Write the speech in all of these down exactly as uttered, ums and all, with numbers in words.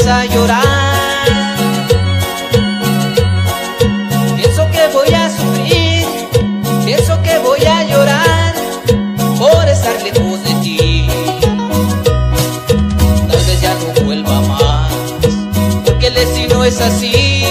empieza a llorar. Pienso que voy a sufrir, pienso que voy a llorar por estar lejos de ti. Tal vez ya no vuelva más, porque el destino es así.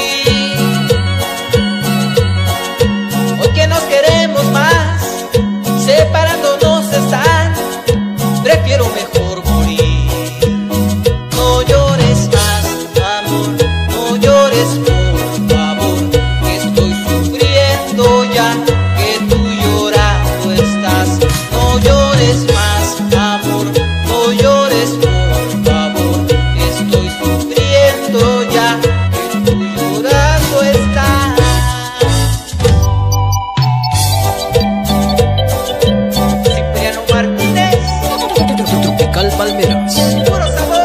Hoy que nos queremos más, separándonos están, prefiero mejor morir. No llores más, amor, no llores por favor, que estoy sufriendo ya, que tú llorando estás. No llores más, amor, no llores por favor, que estoy sufriendo ya, que tú llorando estás. Cipriano Martínez, Tropical Palmeras. puro sabor.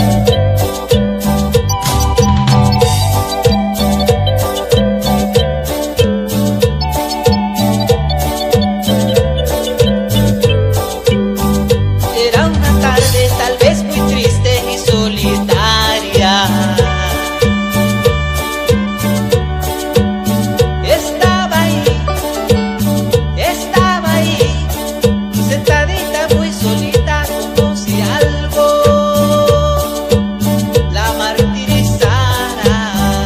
Era una tarde tal vez muy triste y solitaria. Estaba ahí, estaba ahí, sentadita muy solita, como si algo la martirizara.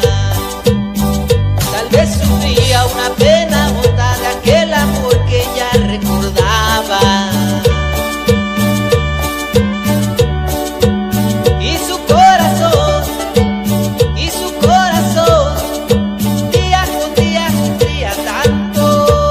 Tal vez sufría una pena honda de aquel amor que ella recordaba. Y su corazón, y su corazón, día con día sufría tanto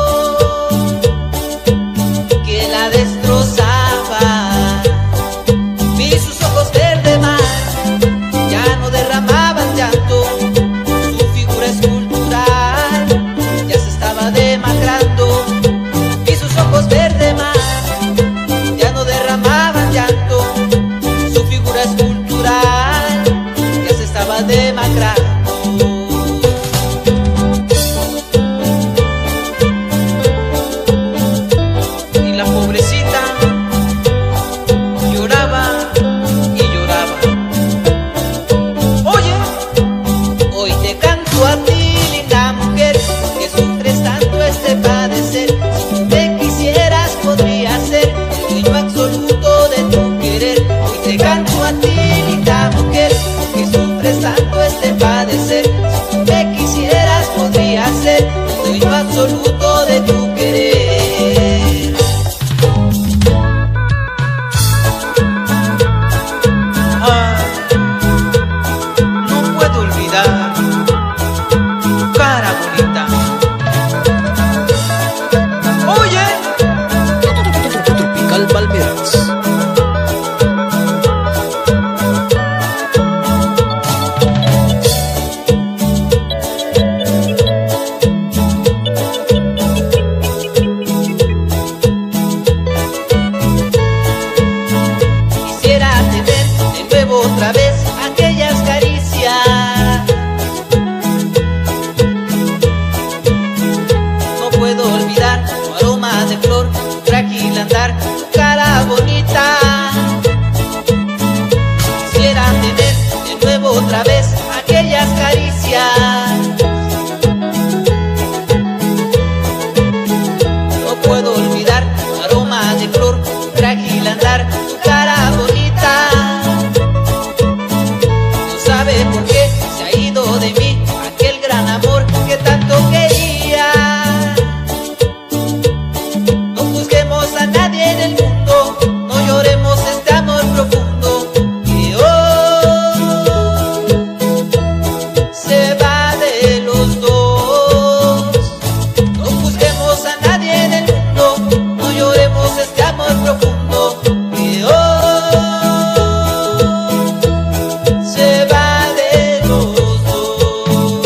que la destrozaba. Vi sus ojos verde mar, ya no derramaban llanto, su figura escultural ya se estaba demacrando. Vi sus ojos verde mar, ya no derramaban llanto, su figura escultural ya se estaba demacrando. Y la pobrecita lloraba y lloraba. Oye, hoy te canto a ti, linda mujer, que sufres tanto este padecer. Si tú me quisieras, podría ser el dueño absoluto de tu querer. Hoy te canto a ti, linda mujer, que sufres tanto este padecer. Si tú me quisieras, podría ser el dueño absoluto de tu querer. Ay, no puedo olvidar tu cara bonita. Oye, Tropical Palmeras. quisiera tener de nuevo otra vez aquellas caricias. No puedo olvidar tu aroma de flor, tu frágil andar, tu cara bonita. Quisiera tener de nuevo otra vez aquellas caricias. No puedo olvidar tu aroma de flor, tu frágil andar, tu cara bonita. No sabe por qué se ha ido de mí aquel gran amor que tanto quería. No juzguemos a nadie en el mundo, no lloremos este amor profundo que hoy se va de los dos. No juzguemos a nadie en el mundo, no lloremos este amor profundo que hoy se va de los dos.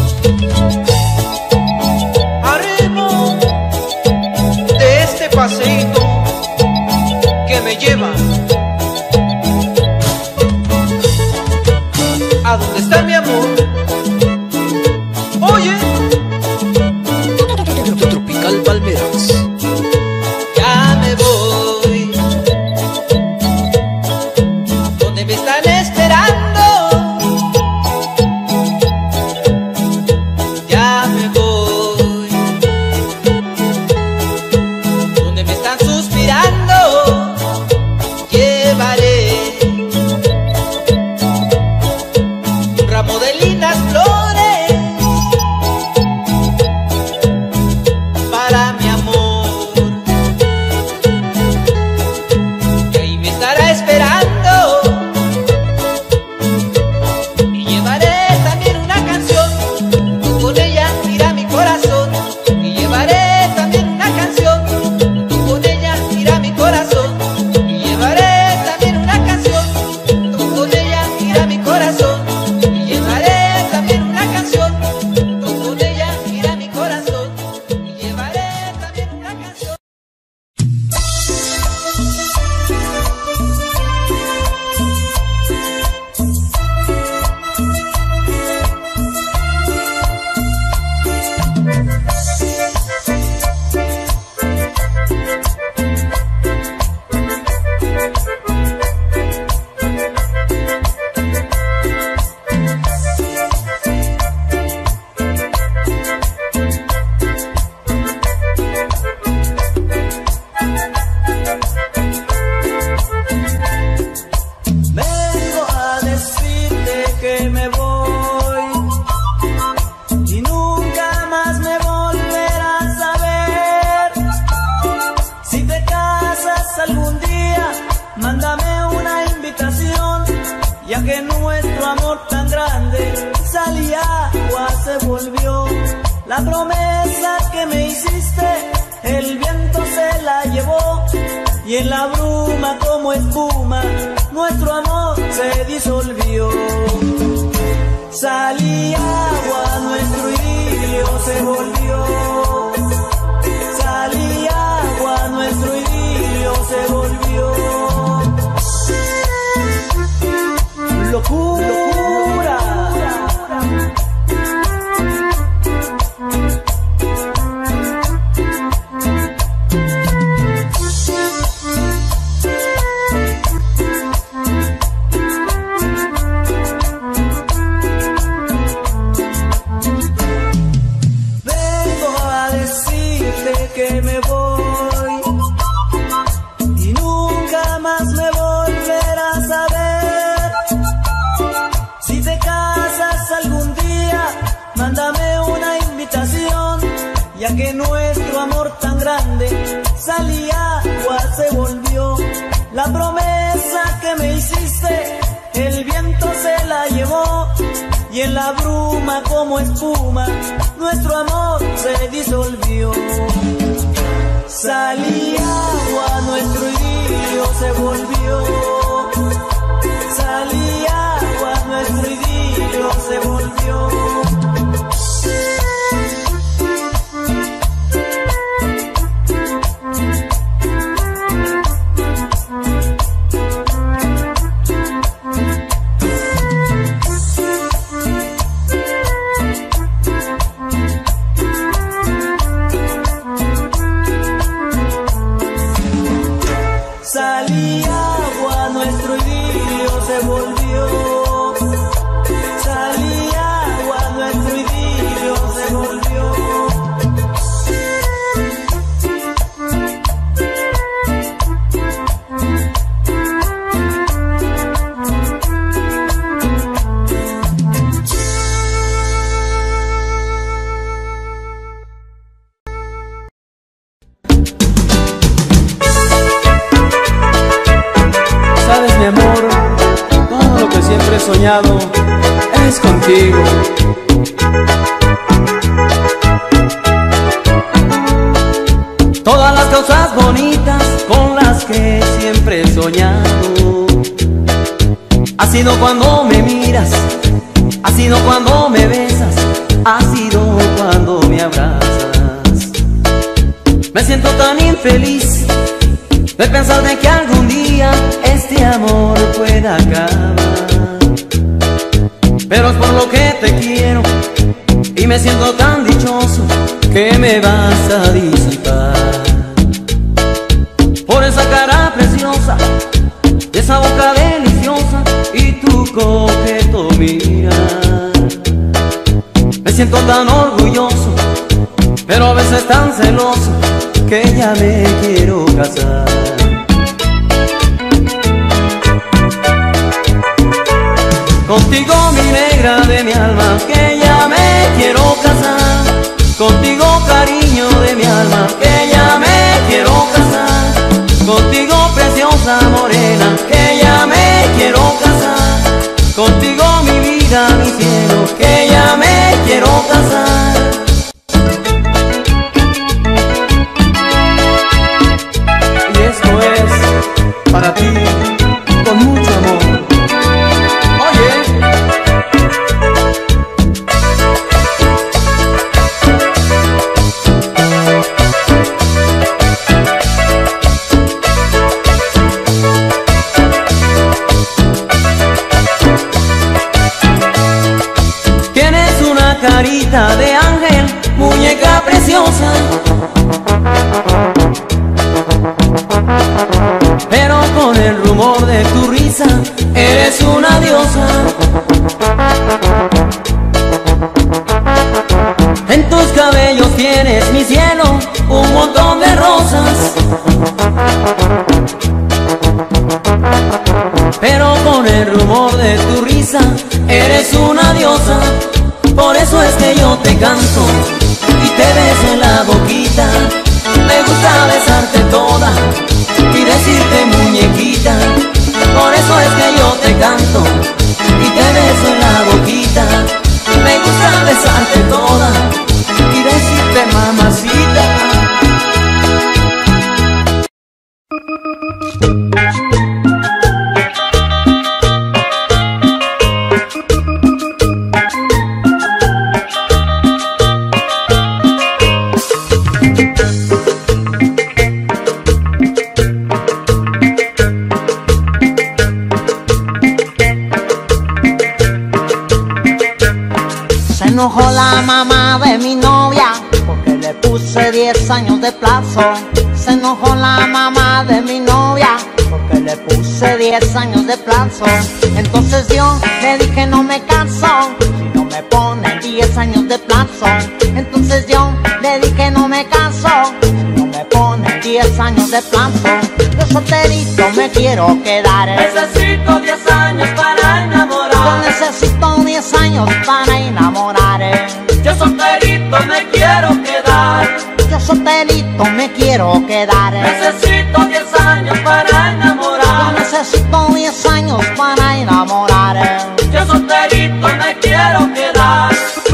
Haremos de este paseíto que me lleva a donde está mi amor. Oye, Tropical Palmeras. ya me voy, donde me están esperando está esperando. Y llevaré también una canción, con ella irá mi corazón. Y llevaré también una canción, con ella irá mi corazón. Y llevaré también una canción, con ella irá mi corazón. Y llevaré también una canción, con ella irá mi corazón. Y llevaré también una canción. Vengo a decirte que me voy y nunca más me volverás a ver. Si te casas algún día, mándame una invitación, ya que nuestro amor tan grande sal y agua se volvió. La promesa que me hiciste, el viento se la llevó, y en la bruma como espuma nuestro amor se disolvió. Sal y agua, nuestro idilio se volvió. Sal y agua, nuestro idilio se volvió. Locura. Vengo a decirte que me voy y nunca más me volverás a ver. Si te casas algún día, mándame una invitación, ya que nuestro amor tan grande sal y agua se volvió. La promesa que me hiciste, el viento se la llevó, y en la bruma como espuma nuestro amor se disolvió. Sal y agua, nuestro idilio se volvió. Sal y agua, nuestro idilio se volvió. Sal y agua, nuestro idilio se volvió. Sal y agua, nuestro idilio se volvió. Sabes, mi amor, todo lo que siempre he soñado es contigo. Todas las cosas bonitas con las que siempre he soñado, ha sido cuando me miras, ha sido cuando me besas, ha sido cuando me abrazas. Me siento tan infeliz de pensar de que algún día este amor pueda acabar, pero es por lo que te quiero y me siento tan dichoso que me vas a disipar. Por esa cara preciosa, esa boca deliciosa y tu coqueto mirar, me siento tan orgulloso, pero a veces tan celoso que ya me quiero casar. Contigo, mi negra de mi alma, que ya me quiero casar. Contigo, cariño de mi alma, que ya me quiero casar. Contigo, preciosa morena, que de tu risa, eres una diosa. En tus cabellos tienes mi cielo, un montón de rosas. Pero con el rumor de tu risa, eres una diosa. Por eso es que yo te canto y te beso en la boquita. Me gusta besarte toda y decirte muñequita. Por eso es que yo te canto y te beso en la boquita. Me gusta besarte toda y decirte mamacita. Se enojó la mamá de mi novia porque le puse diez años de plazo. Se enojó la mamá de mi novia porque le puse diez años de plazo. Entonces yo le dije no me caso si no me ponen diez años de plazo. Entonces yo le dije no me caso si no me ponen diez años de plazo. Yo solterito me quiero quedar. Necesito diez años para enamorar. Yo necesito diez años para enamorar. Yo solterito me quiero quedar. Yo solterito me quiero quedar. Necesito diez años para enamorar. Yo necesito diez años para enamorar. Yo solterito me quiero quedar.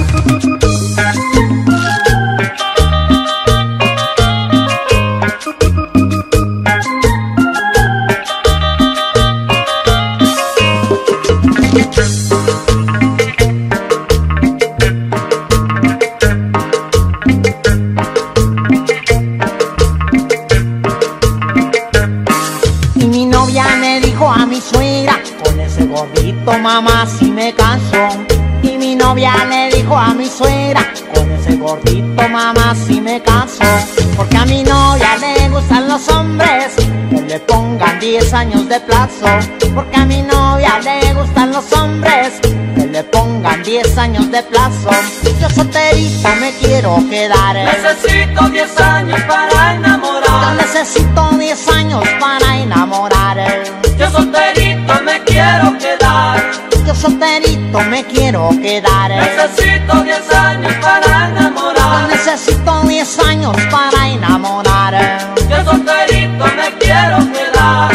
Y mi novia me dijo a mi suegra, con ese gordito mamá si me caso. Y mi novia le dijo a mi suegra, con ese gordito mamá si me caso. Porque a mi novia le gustan los hombres que le pongan diez años de plazo. Porque a mi novia le gustan los hombres que le pongan diez años de plazo. Yo solterito me quiero quedar. Necesito diez años para Yo enamorar. necesito diez años para enamorar. Yo solterito me quiero quedar. Yo solterito me quiero quedar. Necesito diez años para Yo enamorar. necesito diez años para enamorar. Yo solterito me quiero quedar.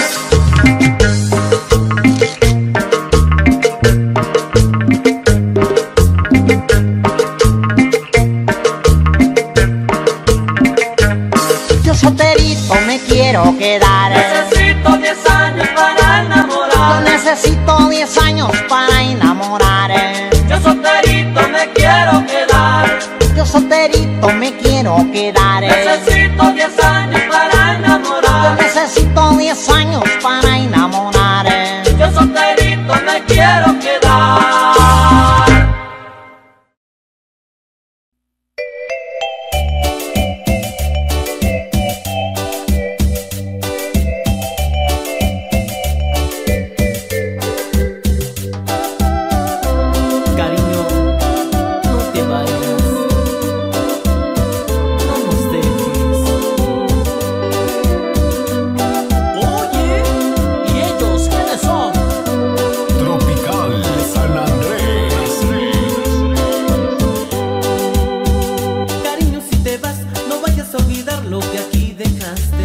Yo solterito me quiero quedar. Necesito diez años para Yo enamorar. necesito diez años para enamorar. Yo solterito me quiero quedar. Yo solterito me quiero quedar. Necesito diez años para Yo enamorar. necesito diez años para enamorar. Yo solterito me quiero quedar. Cariño, no te vayas, no nos dejes. Oye, ¿y ellos quiénes son? Tropical San Andrés. Cariño, si te vas, no vayas a olvidar lo que aquí dejaste.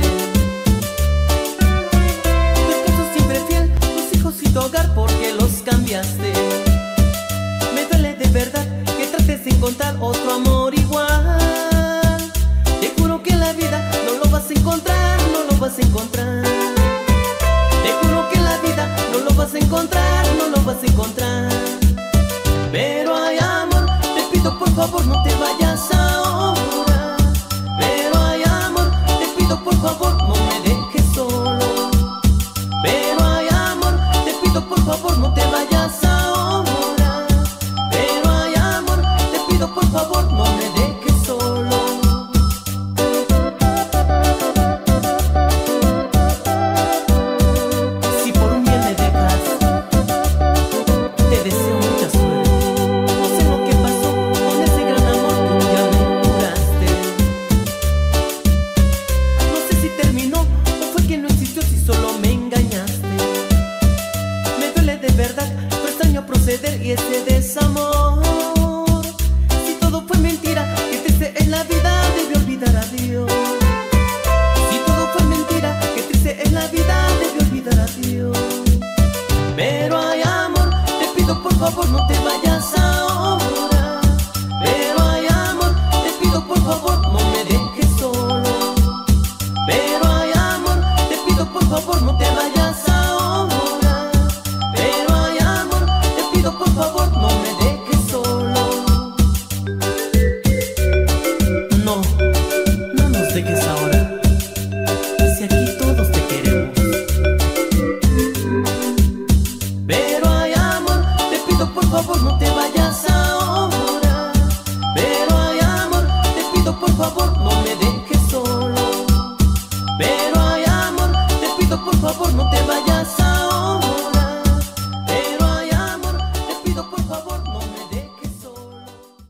Tu esposo siempre fiel, tus hijos y tu hogar, porque los cambiaste. Me duele de verdad que trates de encontrar otro amor igual. Te juro que en la vida no lo vas a encontrar, no lo vas a encontrar. Te juro que en la vida no lo vas a encontrar, no lo vas a encontrar. Pero hay amor, te pido por favor no te vayas ahora. Pero hay amor, te pido por favor no me dejes solo. Pero hay amor, te pido por favor no te vayas ahora. Pero hay amor, te pido por favor no me dejes solo. Si por un bien cruel y ese desamor. Si todo fue mentira, que triste es la vida, debe olvidar a Dios. Si todo fue mentira, que triste es la vida, debe olvidar a Dios. Pero hay amor, te pido por favor no te vayas ahora. Pero hay amor, te pido por favor no me dejes solo. Pero hay amor, te pido por favor no te vayas ahora. Pero hay amor, te pido por favor no me dejes solo. No, no nos dejes ahora, si aquí todos te queremos. Pero hay amor, te pido por favor no te vayas ahora. Pero hay amor, te pido por favor no me dejes solo. Pero hay amor, te pido por favor no te vayas ahora. Pero hay amor, te pido por favor no me dejes solo.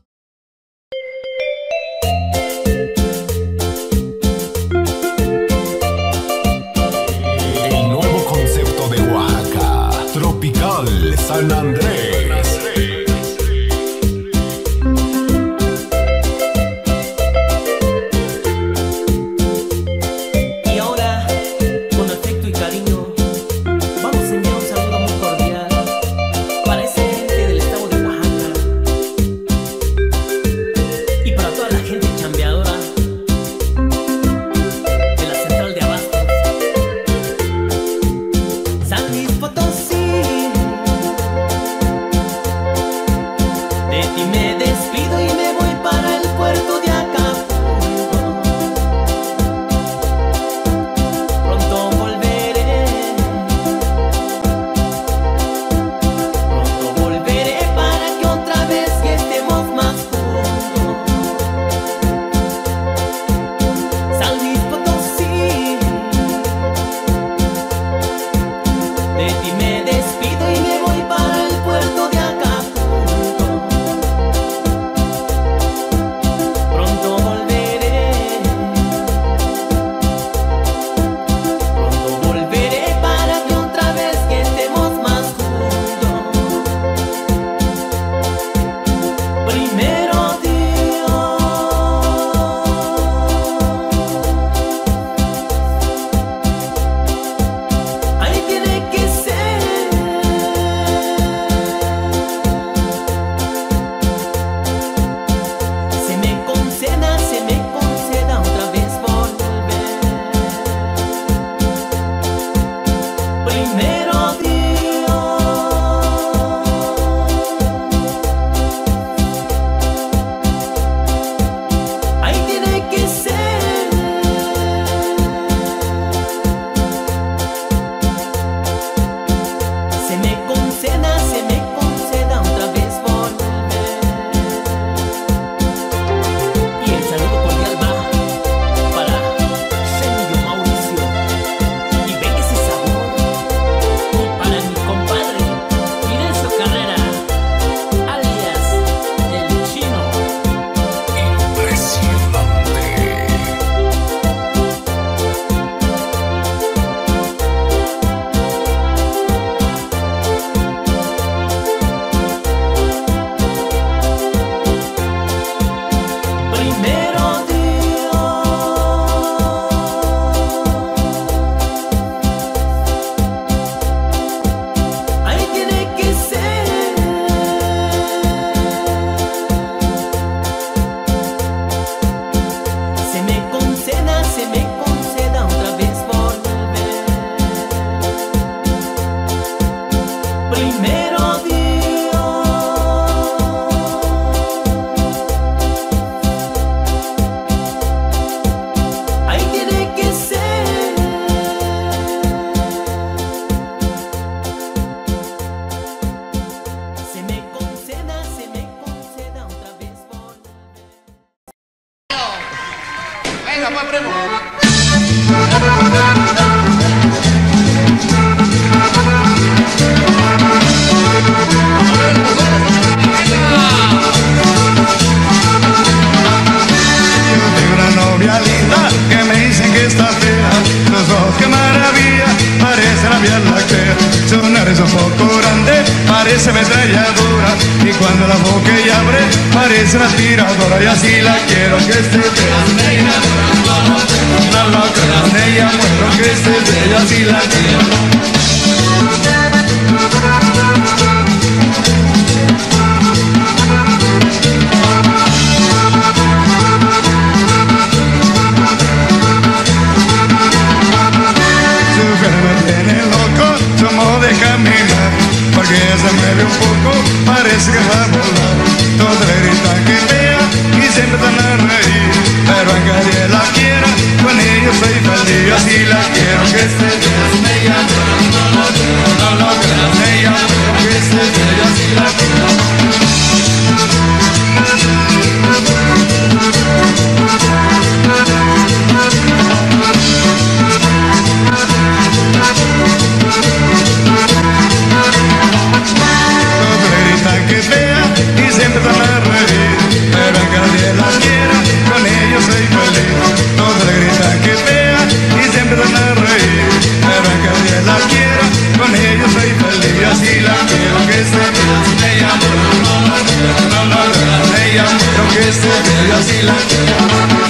El nuevo concepto de Oaxaca, Tropical San Andrés. Y ahora, con afecto y cariño, vamos a enviar un saludo muy cordial para esa gente del estado de Oaxaca y para toda la gente chambeadora de la central de abastos. San Luis Potosí, de ti me despido y me voy para el puerto de Acapulco. Pronto volveré, pronto volveré para que otra vez que estemos más juntos. San Luis Potosí, de ti me despido y me voy para el puerto de Acapulco. Pronto volveré, pronto volveré para que otra vez que estemos más juntos. Primero Dios, ahí tiene que ser. Se me conceda, se me conceda otra vez volver. Primero Dios, ahí tiene que ser. Se me conceda, se me conceda otra vez volver. Y el saludo cordial va para Semillo Mauricio y Venga ese sabor. Y para mi compadre Fidencio Carrera, alias El Chino. Impresionante. Primero Dios, ahí tiene que ser. Se me conceda, se me conceda otra vez volver. Primero Dios, ahí tiene que ser. Se me conceda, se me conceda otra vez volver. Venga, pues, primo. Tengo una novia linda que me dicen que está fea. Los ojos, qué maravilla, parece la Vía Láctea. Su nariz un poco grande, parece metralladora. cuando la boca ella abre parece una tiradora y así la quiero que esté bella. No lo crean, ella muero que esté bella, así la quiero. Porque ella se mueve un poco, parece que va a volar. Todos le gritan que vea y siempre están a reír. Pero aunque nadie la quiera, con ellos soy feliz. Así la quiero que esté bella. Ella no lo creo, no lo creo. Ella que esté bella, así la quiero. Que vea y siempre están a reír, pero aunque nadie la quiera, con ellos soy feliz. Todos le gritan que vea y siempre están a reír, pero aunque nadie la quiera, con ellos soy feliz. Así la quiero que esté bella, ella muero, no la quiero, no la quiero, ella muero que esté bella, así la quiero.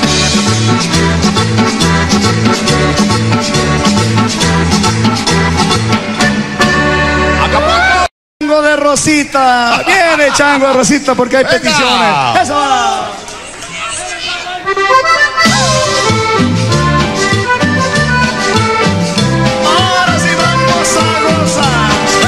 De Rosita, viene Chango de Rosita porque hay peticiones. Eso. Ahora sí vamos a gozar.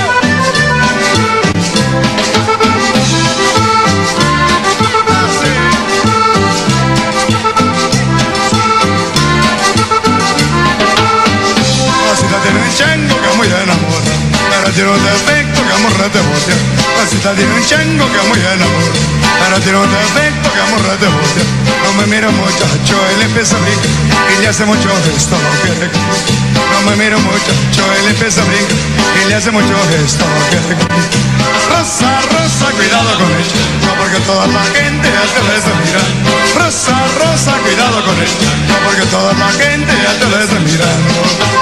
Rosita tiene un chango que muy enamora, pero tiene un defecto que amor te botea. Rosita tiene un chango que muy enamora, pero tiene un defecto que amor te botea. No me mira muchacho, él empieza a brincar y le hace mucho gesto que le gusta. No me mira muchacho, él empieza a brincar y le hace mucho gesto que le gusta. Rosa, Rosa, cuidado con ella, no porque toda la gente ya te la está mirando. Rosa, Rosa, cuidado con ella, no porque toda la gente ya te la está mirando.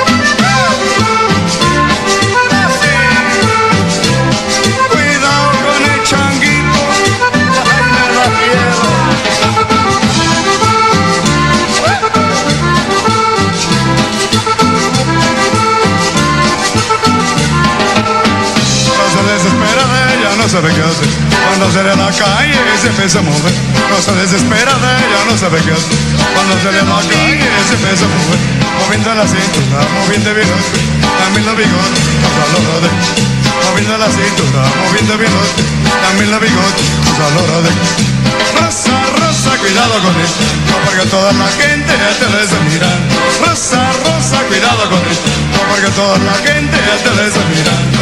No sabe qué hacer, cuando sale a la calle se empieza a mover. No se desespera de ella, no sabe qué hacer, cuando sale a la calle se empieza a mover. Moviendo la cintura, moviendo el bigote, también los bigotes, hasta los rodeos. Moviendo la cintura, moviendo el bigote, también los bigotes, hasta los rodeos. Rosa, Rosa, cuidado con ella, no porque toda la gente ya te la está mirando. Rosa, Rosa, cuidado con ella, no porque toda la gente ya te la está mirando.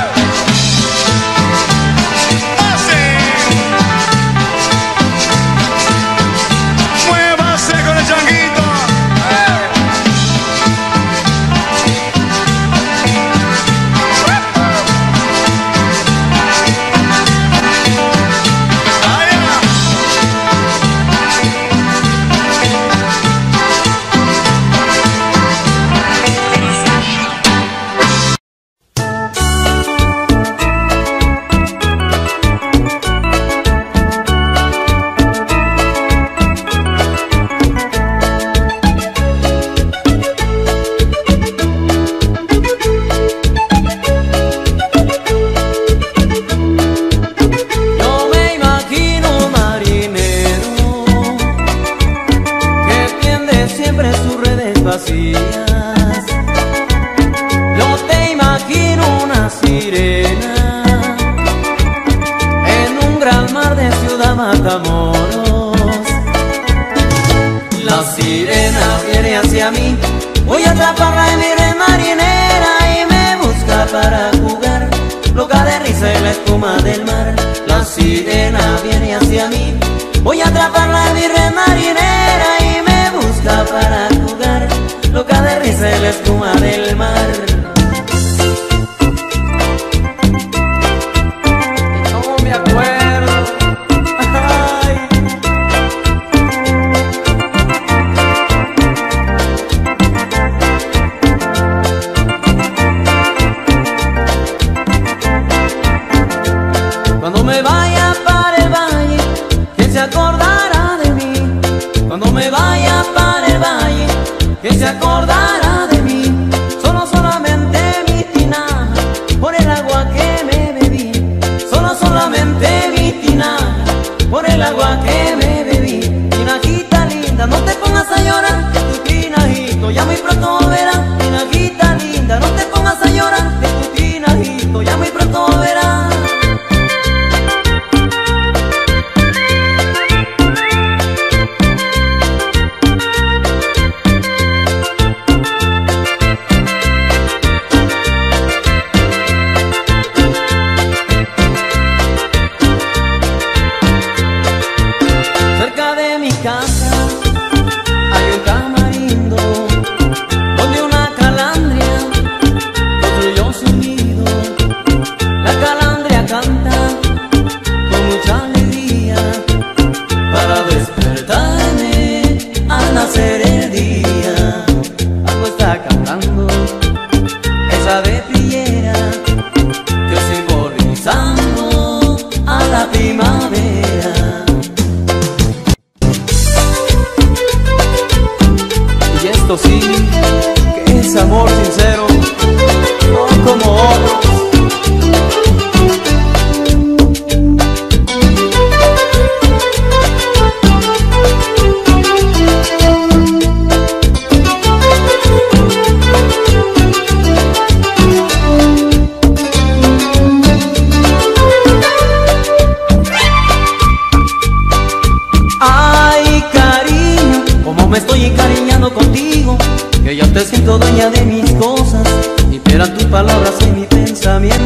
Yo te imagino una sirena en un gran mar de Ciudad Matamoros. La sirena viene hacia mí, voy a atraparla en mi red marinera y me busca para jugar, loca de risa en la espuma del mar. La sirena viene hacia mí, voy a atraparla en mi red marinera y me busca para jugar, loca de risa en la espuma del mar. No me acuerdo. Ay. Cuando me vaya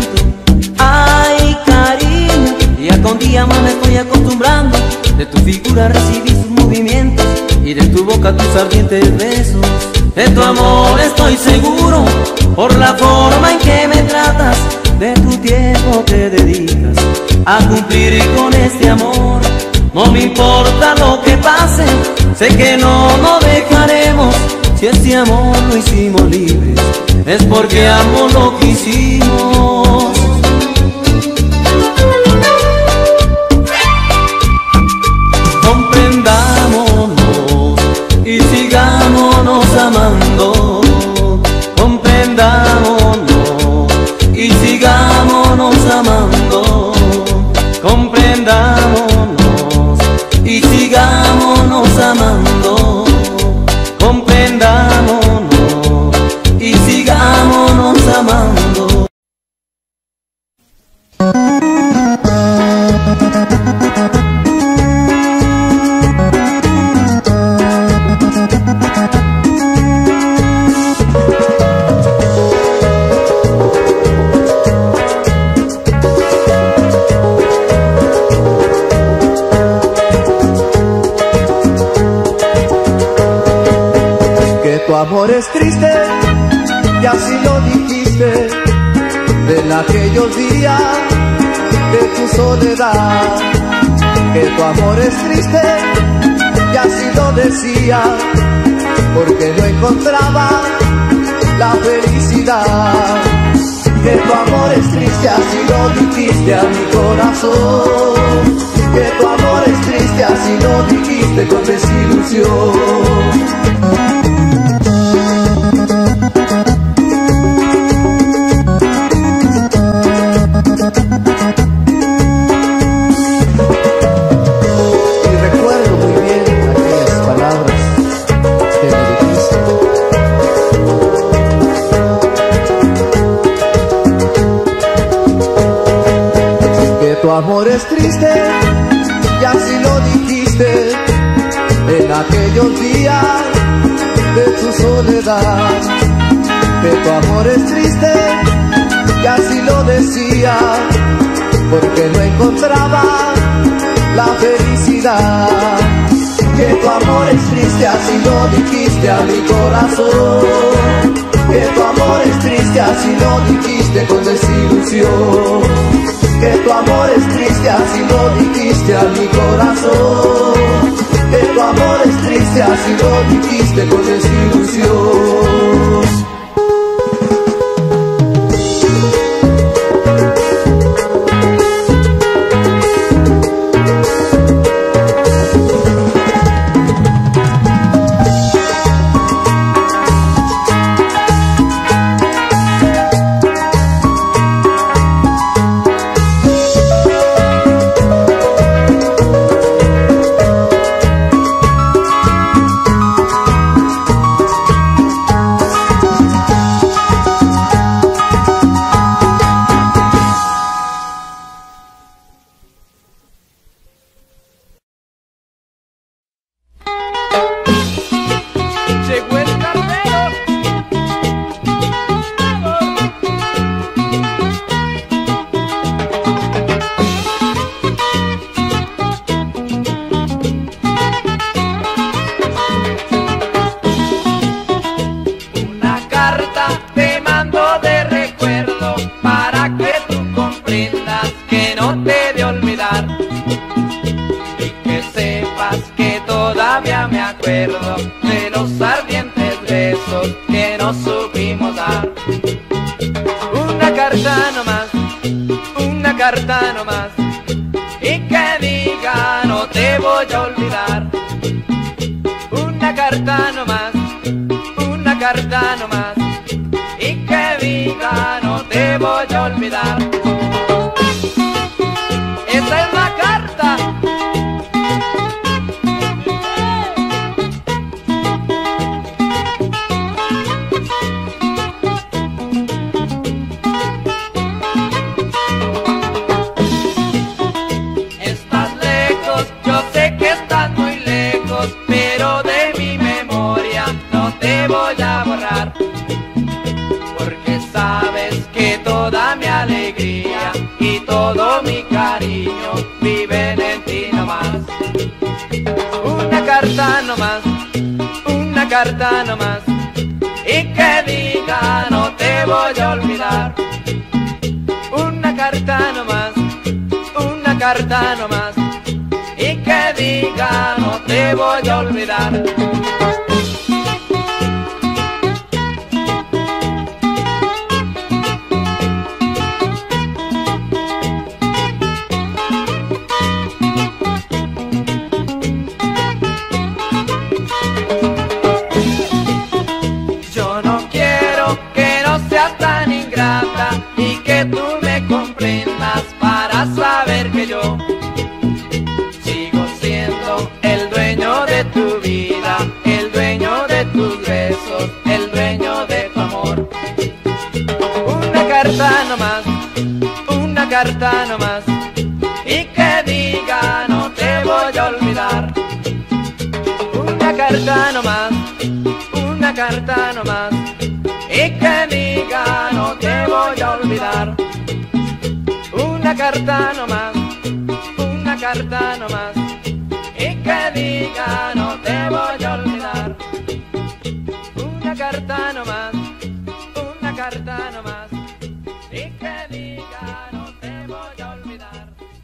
esto. Ay, cariño, día con día más me estoy acostumbrando. De tu figura recibí sus movimientos y de tu boca tus ardientes besos. De tu amor estoy seguro, por la forma en que me tratas, de tu tiempo que dedicas a cumplir con este amor. No me importa lo que pase, sé que no nos dejaremos. Si este amor lo hicimos libres, es porque amo lo que hicimos. Comprendámonos y sigámonos amando. Comprendámonos y sigámonos amando. Comprendámonos y sigámonos amando. Comprendámonos y sigámonos amando. Tu amor es triste y así lo dijiste, de aquellos días de tu soledad. Que tu amor es triste y así lo decía, porque no encontraba la felicidad. Que tu amor es triste, así lo dijiste a mi corazón. Que tu amor es triste, así lo dijiste con desilusión. Tu amor es triste y así lo dijiste en aquellos días de tu soledad. Que tu amor es triste y así lo decía, porque no encontraba la felicidad. Que tu amor es triste, así lo dijiste a mi corazón. Que tu amor es triste, así lo dijiste con desilusión. Que tu amor es triste, así lo dijiste a mi corazón. Que tu amor es triste, así lo dijiste con desilusión. De los ardientes besos que nos supimos dar. Una carta nomás, una carta nomás, y que diga no te voy a olvidar. Una carta nomás, una carta nomás, y que diga no te voy a olvidar. Esa es la carta. Pero de mi memoria no te voy a borrar, porque sabes que toda mi alegría carta nomás y que diga no te voy a olvidar. Una carta nomás, una carta nomás y que diga no te voy a olvidar. Yo no quiero que no seas tan ingrata y que tú me comprendas para saber que yo sigo siendo el dueño de tu vida, el dueño de tus besos, el dueño de tu amor. Una carta nomás, una carta nomás y que diga no te voy a olvidar. Una carta nomás, una carta nomás y que diga no te voy a olvidar. Una carta nomás, una carta nomás y que diga no te voy a olvidar. Una carta nomás, una carta nomás y que diga no te voy a olvidar.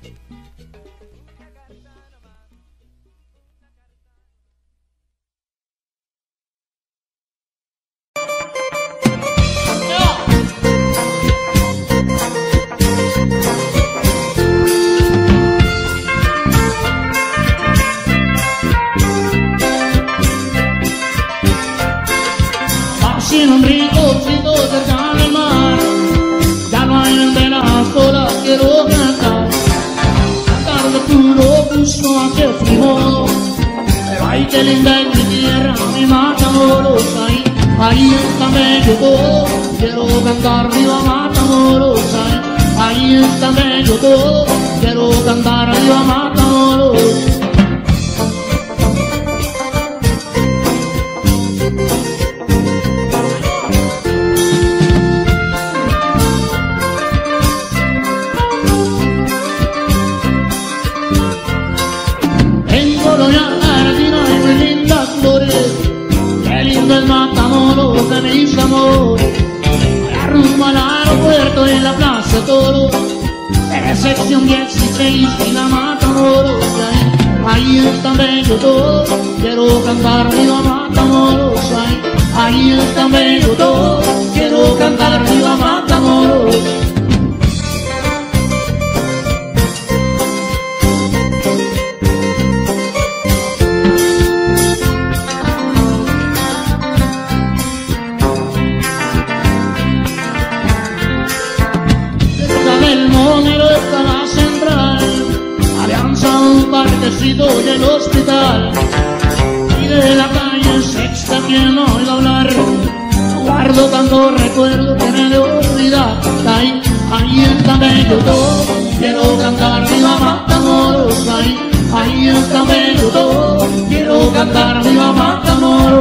En un rinconcito cerca del mar, ya no hay velas solas, quiero cantar, cantar de puro gusto a que frijol. Pero ay, qué linda es mi tierra, mi Matamoros, ahí, ahí está bello todo, quiero cantar viva Matamoros, ahí, ahí está bello todo, quiero cantar viva Matamoros. Qué lindo es Matamoros de mis amores, rumbo al aeropuerto en la plaza Toro, en sección dieciséis y la Matamoros, ahí, ahí está bello todo, quiero cantar viva Matamoros, ahí, ahí está bello todo, quiero cantar viva Matamoros. Parquecito y el hospital y de la calle Sexta quien no oiga hablar, guardo tanto recuerdo que me de olvidar. Ahí, ahí está bello todo, quiero cantar viva Matamoros, ahí, ahí está bello todo, quiero cantar viva Matamoros.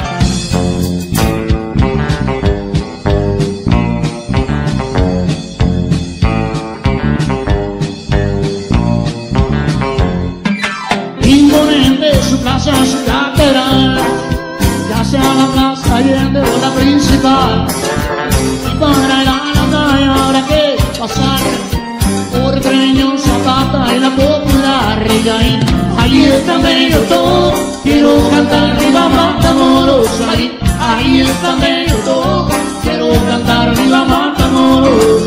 Imponente su plaza, su catedral, ya sea la plaza Allende o la principal. Y para ir a la calle habrá que pasar por Treviño, Zapata y la Popular. Y ahí, ahí está bello todo, quiero cantar viva Matamoros. Ahí, ahí está bello todo, quiero cantar viva Matamoros.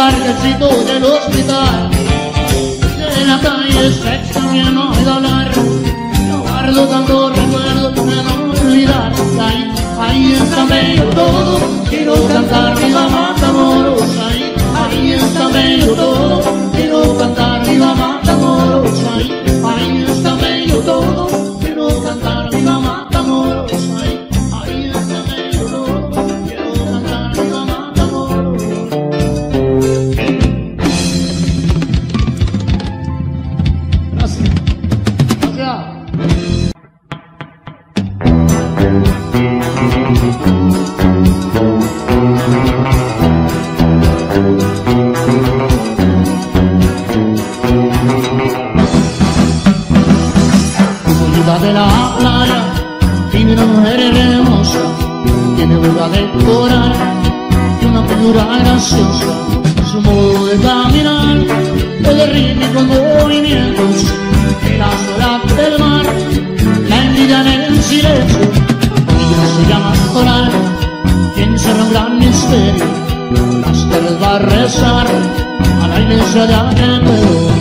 parquecito del hospital. En la calle se extraña oído hablar. Yo guardo tantos recuerdos que no olvidar. Ahí, ahí está bello todo. Quiero cantar viva Matamoros. Ahí, ahí está bello todo. Quiero cantar viva Matamoros. Ahí, ahí está bello todo. Quiero cantar viva Matamoros. Ahí, ahí está bello todo. Quiero cantar viva Matamoros. Gracias. Gracias. De la playa tiene una mujer hermosa, tiene boca de coral y una figura graciosa. Su modo de caminar es de rítmicos movimientos, que las olas del mar la envidian en el silencio. Ella se llama Coral, quien encerra un gran misterio. Las tardes va a rezar a la iglesia de aquel pueblo.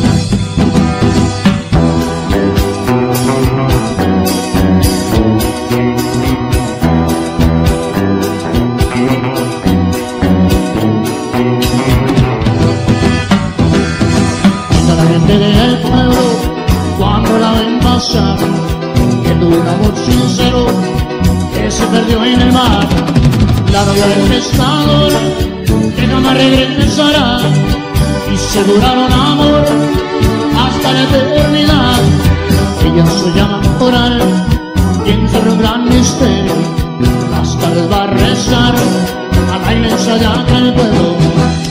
Del pueblo, cuando la ven pasar, que tuvo un amor sincero que se perdió en el mar. La novia del pescador que jamás regresará, y se duraron amor hasta la eternidad. Ella se llama Coral, quien cerró un gran misterio. Las tardes va a rezar a la iglesia de aquel pueblo.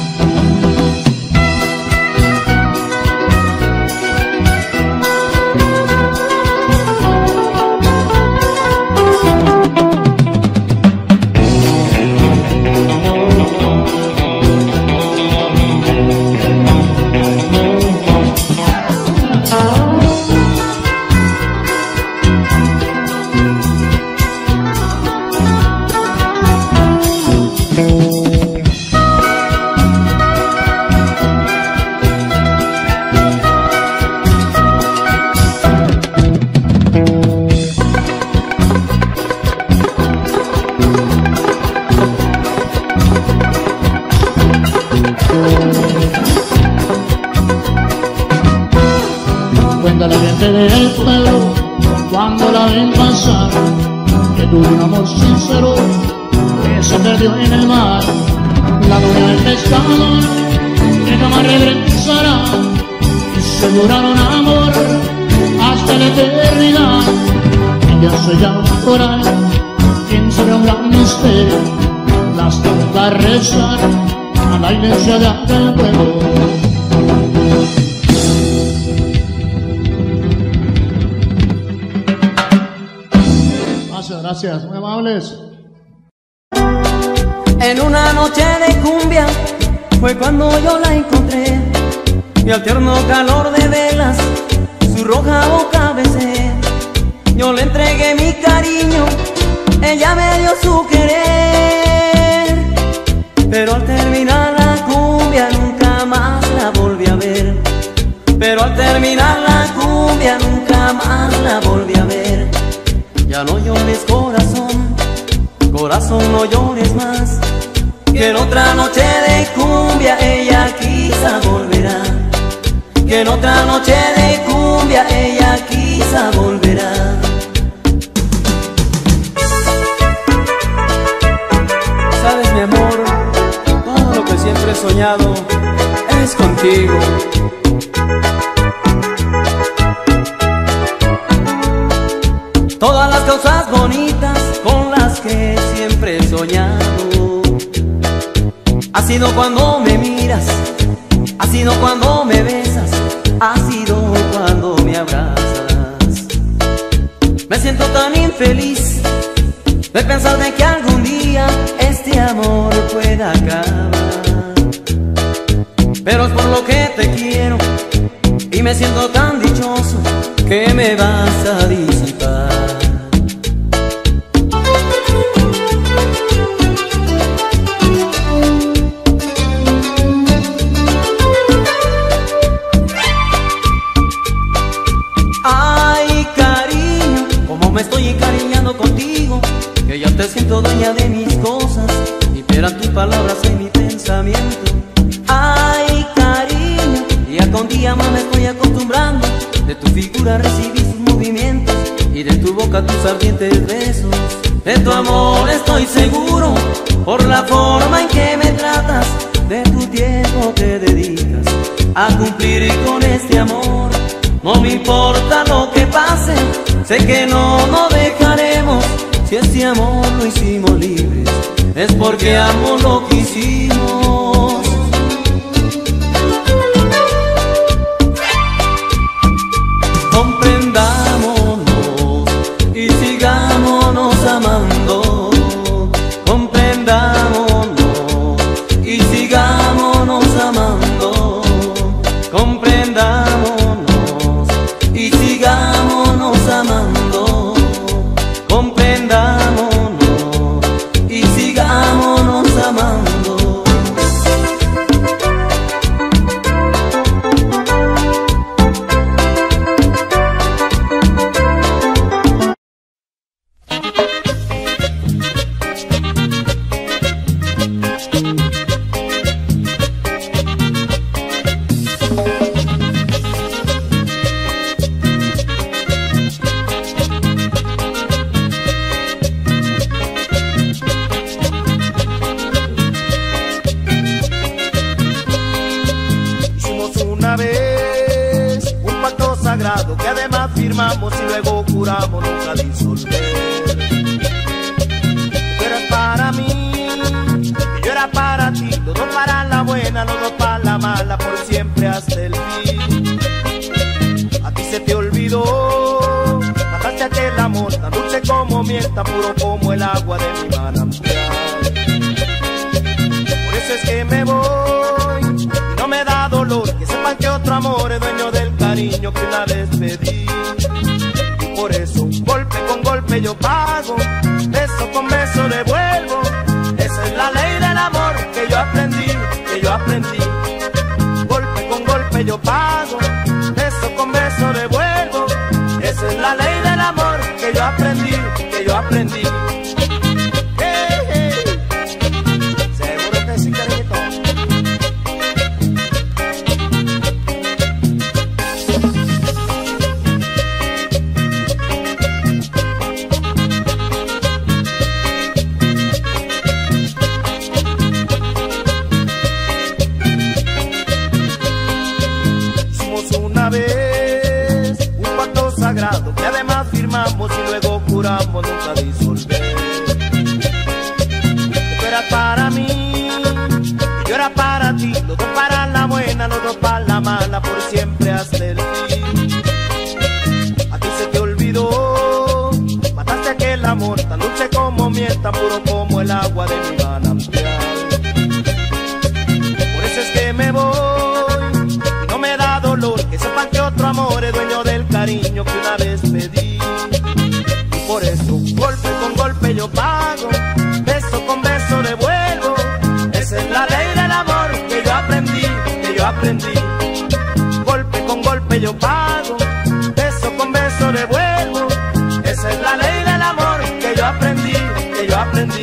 Cuenta la gente del pueblo cuando la ven pasar, que tuvo un amor sincero que se perdió en el mar. La novia del pescador que jamás regresará, y se duraron amor hasta la eternidad. Ella se llama Coral, quien será un gran misterio. Las tardes va a rezar a la iglesia de aquel pueblo. Gracias, muy amables. En una noche de cumbia fue cuando yo la encontré, y al tierno calor de velas su roja boca besé. Yo le entregué mi cariño, ella me dio su querer, pero al terminar la cumbia nunca más la volví a ver. Pero al terminar la cumbia nunca más la volví a ver. Ya no llores, corazón, corazón, no llores más, que en otra noche de cumbia ella quizá volverá. Que en otra noche de cumbia ella quizá volverá. Sabes, mi amor, todo lo que siempre he soñado es contigo. Todas las cosas bonitas con las que siempre he soñado, ha sido cuando me miras, ha sido cuando me besas, ha sido cuando me abrazas. Me siento tan infeliz de pensar de que algún día este amor pueda acabar, pero es por lo que te quiero y me siento tan dichoso que me vas a disipar. contigo, que ya te siento dueña de mis cosas, imperan tus palabras en mi pensamiento. Ay, cariño, día con día más me estoy acostumbrando, de tu figura recibí sus movimientos y de tu boca tus ardientes besos. De tu amor estoy seguro, por la forma en que me tratas, de tu tiempo que dedicas a cumplir con este amor. No me importa lo que pase, sé que no nos dejaremos. Si este amor lo hicimos libres, es porque amo lo que hicimos. Comprendámonos y sigámonos amando. Comprendámonos y sigámonos amando. Comprendámonos y sigámonos amando. Comprendámonos y sigámonos amando. Que además firmamos y luego juramos nunca disolver. Tú eras para mí, que yo era para ti, los dos para la buena, los dos para la mala, por siempre hasta el fin. A ti se te olvidó, mataste aquel amor tan dulce como miel, tan puro como el agua de mi manantial. Por eso es que me voy y no me da dolor que sepan que otro amor es dueño del cariño que una vez pedí. Y por eso, golpe con golpe yo pago, beso con beso devuelvo. Esa es la ley del amor que yo aprendí, que yo aprendí. Golpe con golpe yo pago, beso con beso devuelvo. Esa es la ley del amor que yo aprendí, que yo aprendí. Hey, hey. Seguro que sí, cariñito. Que además firmamos y luego juramos nunca disolver. Tú eras para mí, yo era para ti, los dos para la buena, los dos para la mala, por siempre hasta el fin. A ti se te olvidó, mataste aquel amor tan dulce como miel, tan puro como el agua de mi manantial. Por eso es que me voy y no me da dolor que sepan que otro amor es dueño del cariño que una vez pedí. Y por eso, golpe con golpe yo pago, beso con beso devuelvo. Esa es la ley del amor que yo aprendí, que yo aprendí. Golpe con golpe yo pago, beso con beso devuelvo. Esa es la ley del amor que yo aprendí, que yo aprendí.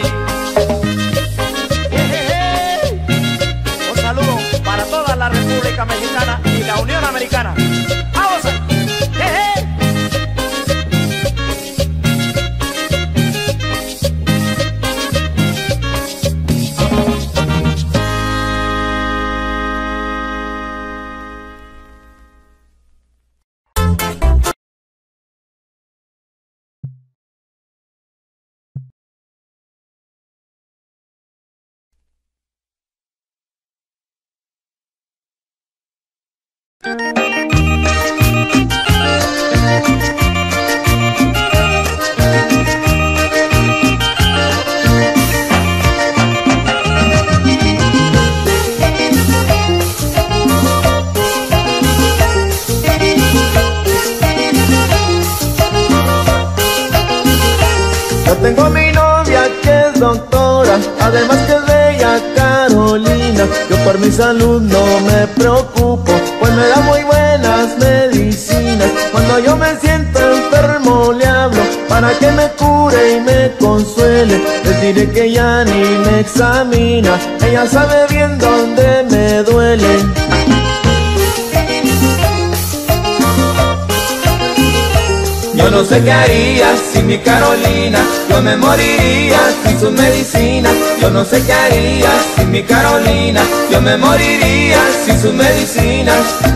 Hey, hey, hey. Un saludo para toda la República Mexicana y la Unión Americana. ¡Vamos! ¡Hey, hey! Tengo mi novia que es doctora, además que es bella Carolina. Yo por mi salud no me preocupo, pues me da muy buenas medicinas. Cuando yo me siento enfermo le hablo para que me cure y me consuele. Les diré que ella ni me examina, ella sabe bien dónde me duele. Yo no sé qué haría sin mi Carolina, yo me moriría sin su medicina. Yo no sé qué haría sin mi Carolina, yo me moriría sin su medicina.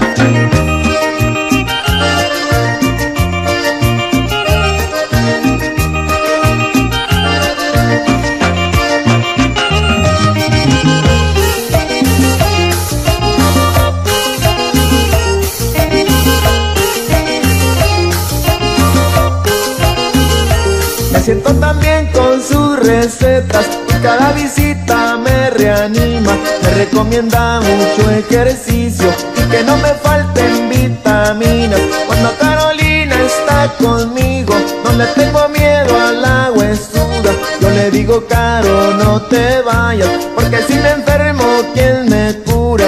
Me siento tan bien con sus recetas y cada visita me reanima. Me recomienda mucho ejercicio y que no me falten vitaminas. Cuando Carolina está conmigo no le tengo miedo al agua huesuda. Yo le digo, Caro, no te vayas, porque si me enfermo, ¿quién me cura?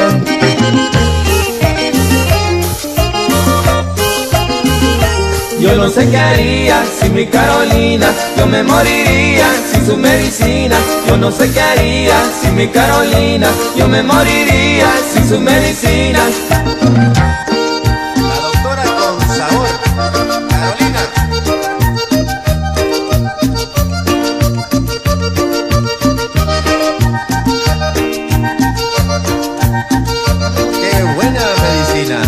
Yo no sé qué haría sin mi Carolina, yo me moriría sin su medicina. Yo no sé qué haría sin mi Carolina, yo me moriría sin su medicina. La doctora con sabor, Carolina. Qué buena medicina.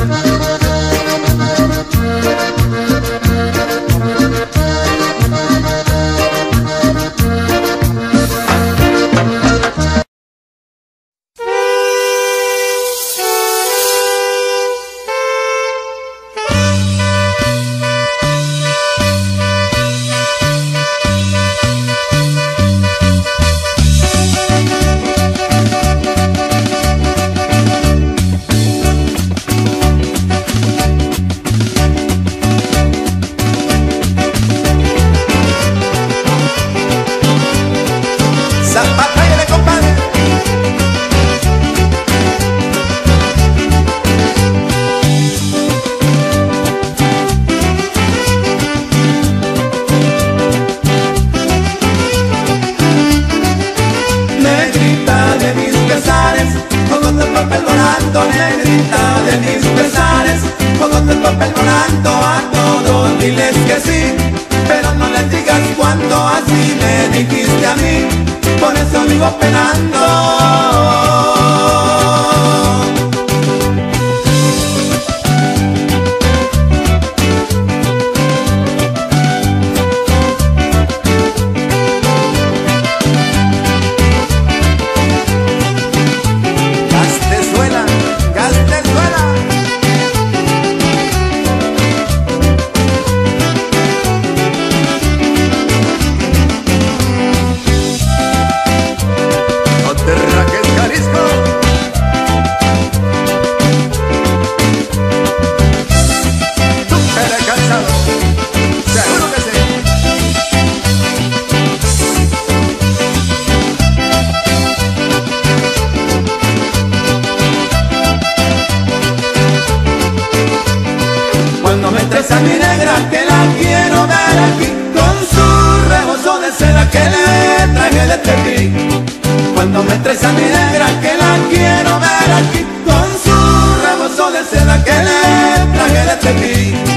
Esa mi negra que la quiero ver aquí, con su rebozo de seda que le traje de Tepic. Cuando me traes a mi negra que la quiero ver aquí, con su rebozo de seda que le traje de Tepic.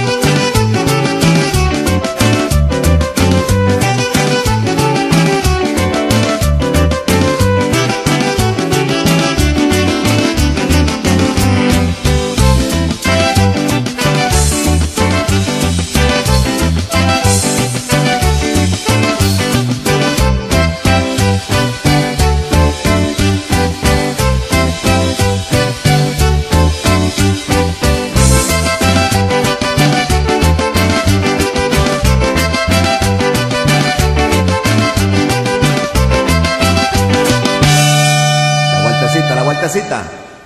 La vueltecita.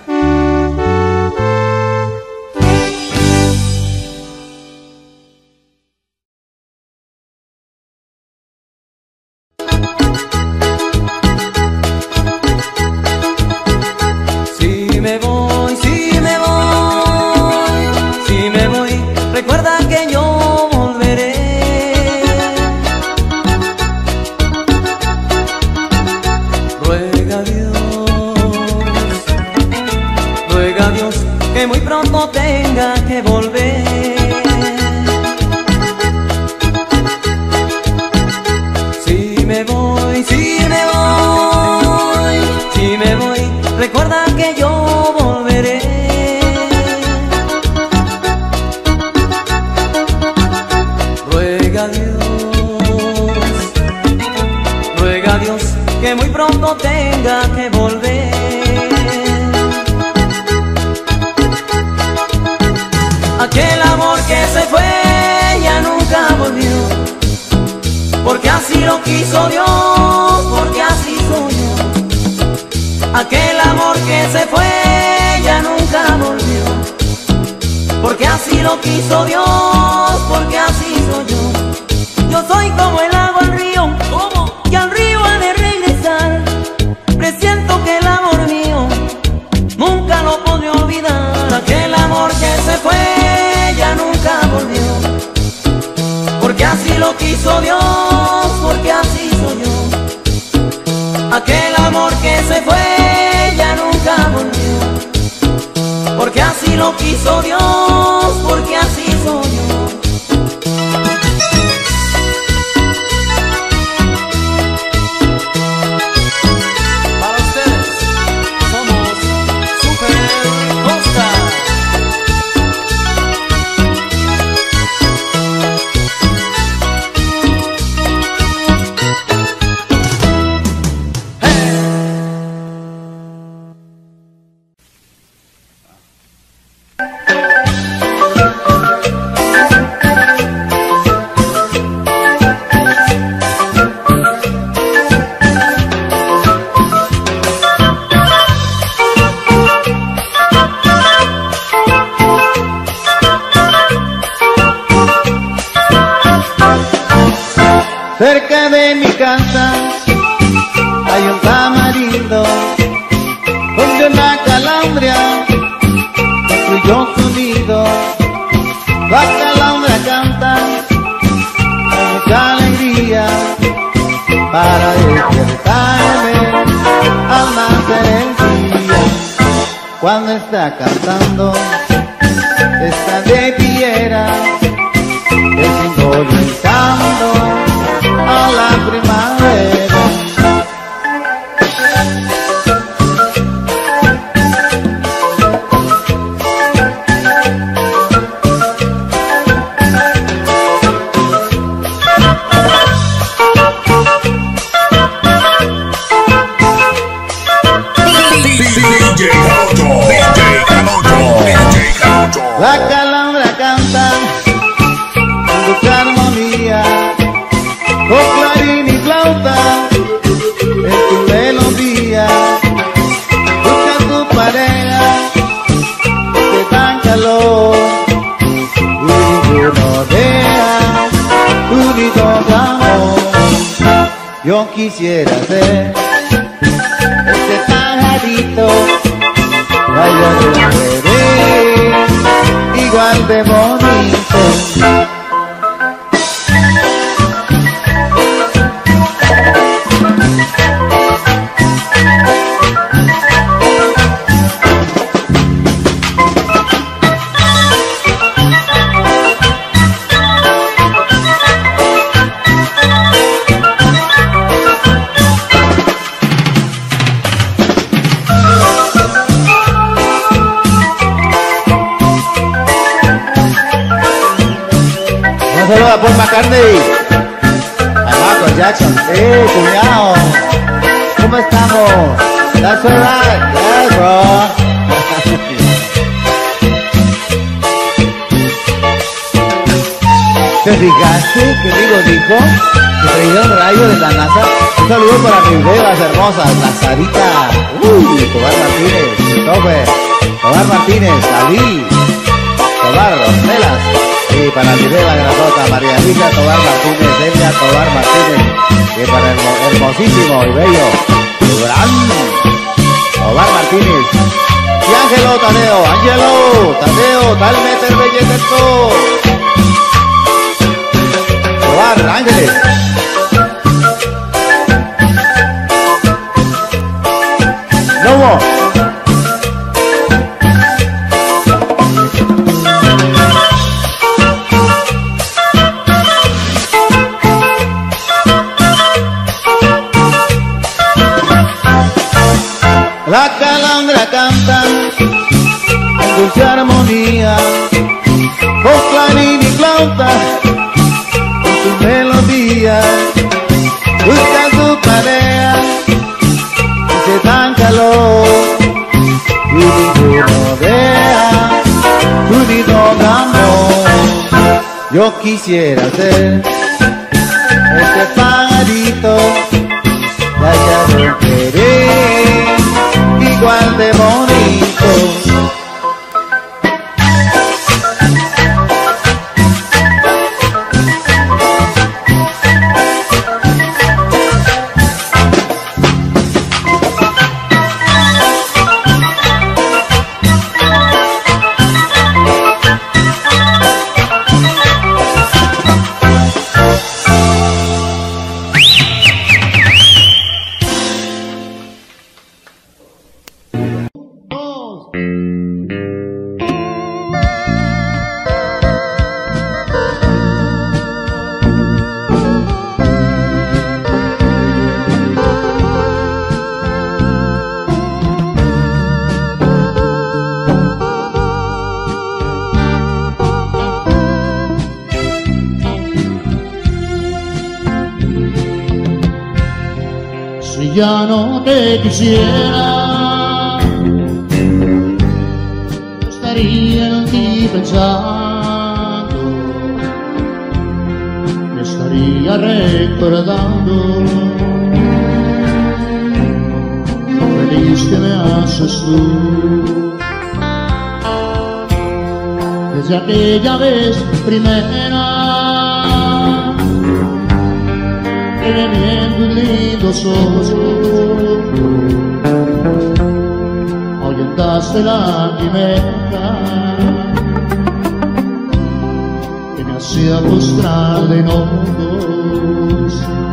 Si me voy, si me voy, si me voy, recuerda que yo volveré. que yo volveré. Ruega a Dios, ruega a Dios que muy pronto tenga que volver. Aquel amor que se fue ya nunca volvió, porque así lo quiso Dios, porque así soy yo. Aquel amor que se fue ya nunca volvió, porque así lo quiso Dios, porque así soy yo. Yo soy como el agua al río, que al río ha de regresar. Presiento que el amor mío nunca lo podré olvidar. Aquel amor que se fue ya nunca volvió, porque así lo quiso Dios, porque así soy yo. Aquel amor que se fue ya nunca volvió, porque así lo quiso Dios, porque así soy yo. Para ustedes somos Super Oscar. Cerca de mi casa hay un tamarindo donde una calandria construyó su nido. La calandria canta con mucha alegría para despertarme al nacer el día. Cuando está cantando está de piedra, simbolizando a la primavera. La calandra canta con dulce armonía, con clarín y flauta en tu melodía. Busca tu pareja que te dan calor y ninguno deja tu grito de amor. Yo quisiera ser este pajarito rayo de un bebé igual de bonito. Saludos a Paul McCartney, a Michael Jackson. ¡Eh, cuñado! ¿Cómo estamos? That's alright, yes, bro. ¿Te fijaste que Rigo dijo que traía un rayo de la NASA? Un saludo para mis bebas hermosas, la Sarita, uy, Tobar Martínez, Christopher, Tobar Martínez, Ali, Tobar Melas. Y para mi beba grandota María Luisa Tobar Martínez, Delia Tobar Martínez, y para el hermosísimo y bello gran Tobar Martínez, y Ángelo Tadeo, Ángelo Tadeo, dale el bellete todo. Tobar Ángeles. Lobo. La calandra canta en dulce armonía, con clarín y flauta, con su melodía, busca su tarea, y se dan calor, y ninguno deja su nido de amor. Yo quisiera ser ese pajarito de allá del querer, igual de bonito. Si ya no te quisiera, estaría en ti pensando, me estaría recordando lo feliz que me haces tú. Desde aquella vez primera que me vi en tus lindos ojos, ahuyentaste la quimera que me hacía postrar de enojos.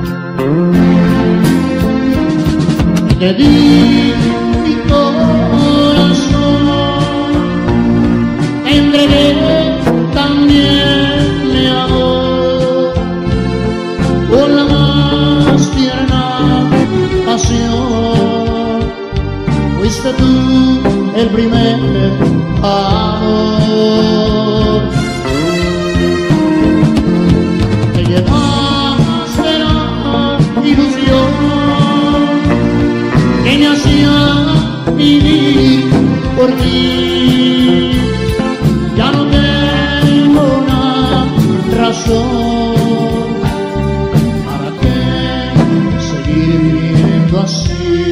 Y te di mi corazón, entregué también mi amor, con la más tierna pasión. Fuiste tú el primer amor. Te llevaste la ilusión que me hacía vivir por ti. Ya no tengo una razón para qué seguir viviendo así.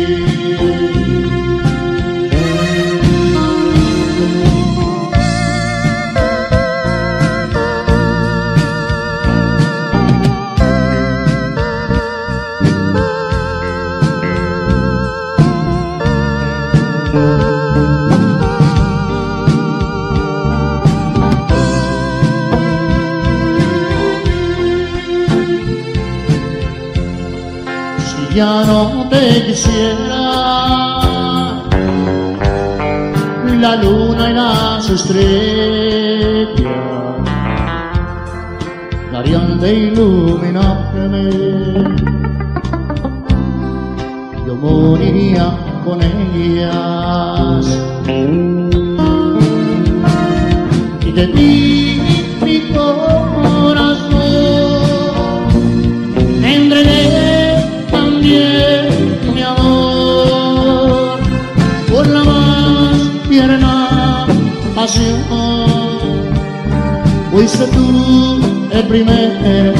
Ya no te quisiera, la luna y las estrellas darían de iluminarme, yo moriría con ellas. Y te di mi corazón, me entregué mi amor, por la más tierna pasión. Fuiste tú el primer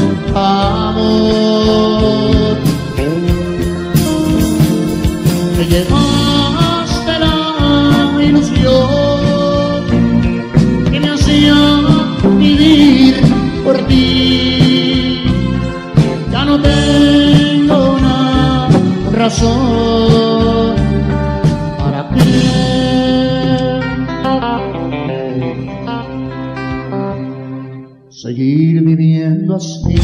amor. Te llevaste la ilusión que me hacía vivir por ti. Ya no tengo una razón para qué seguir viviendo así.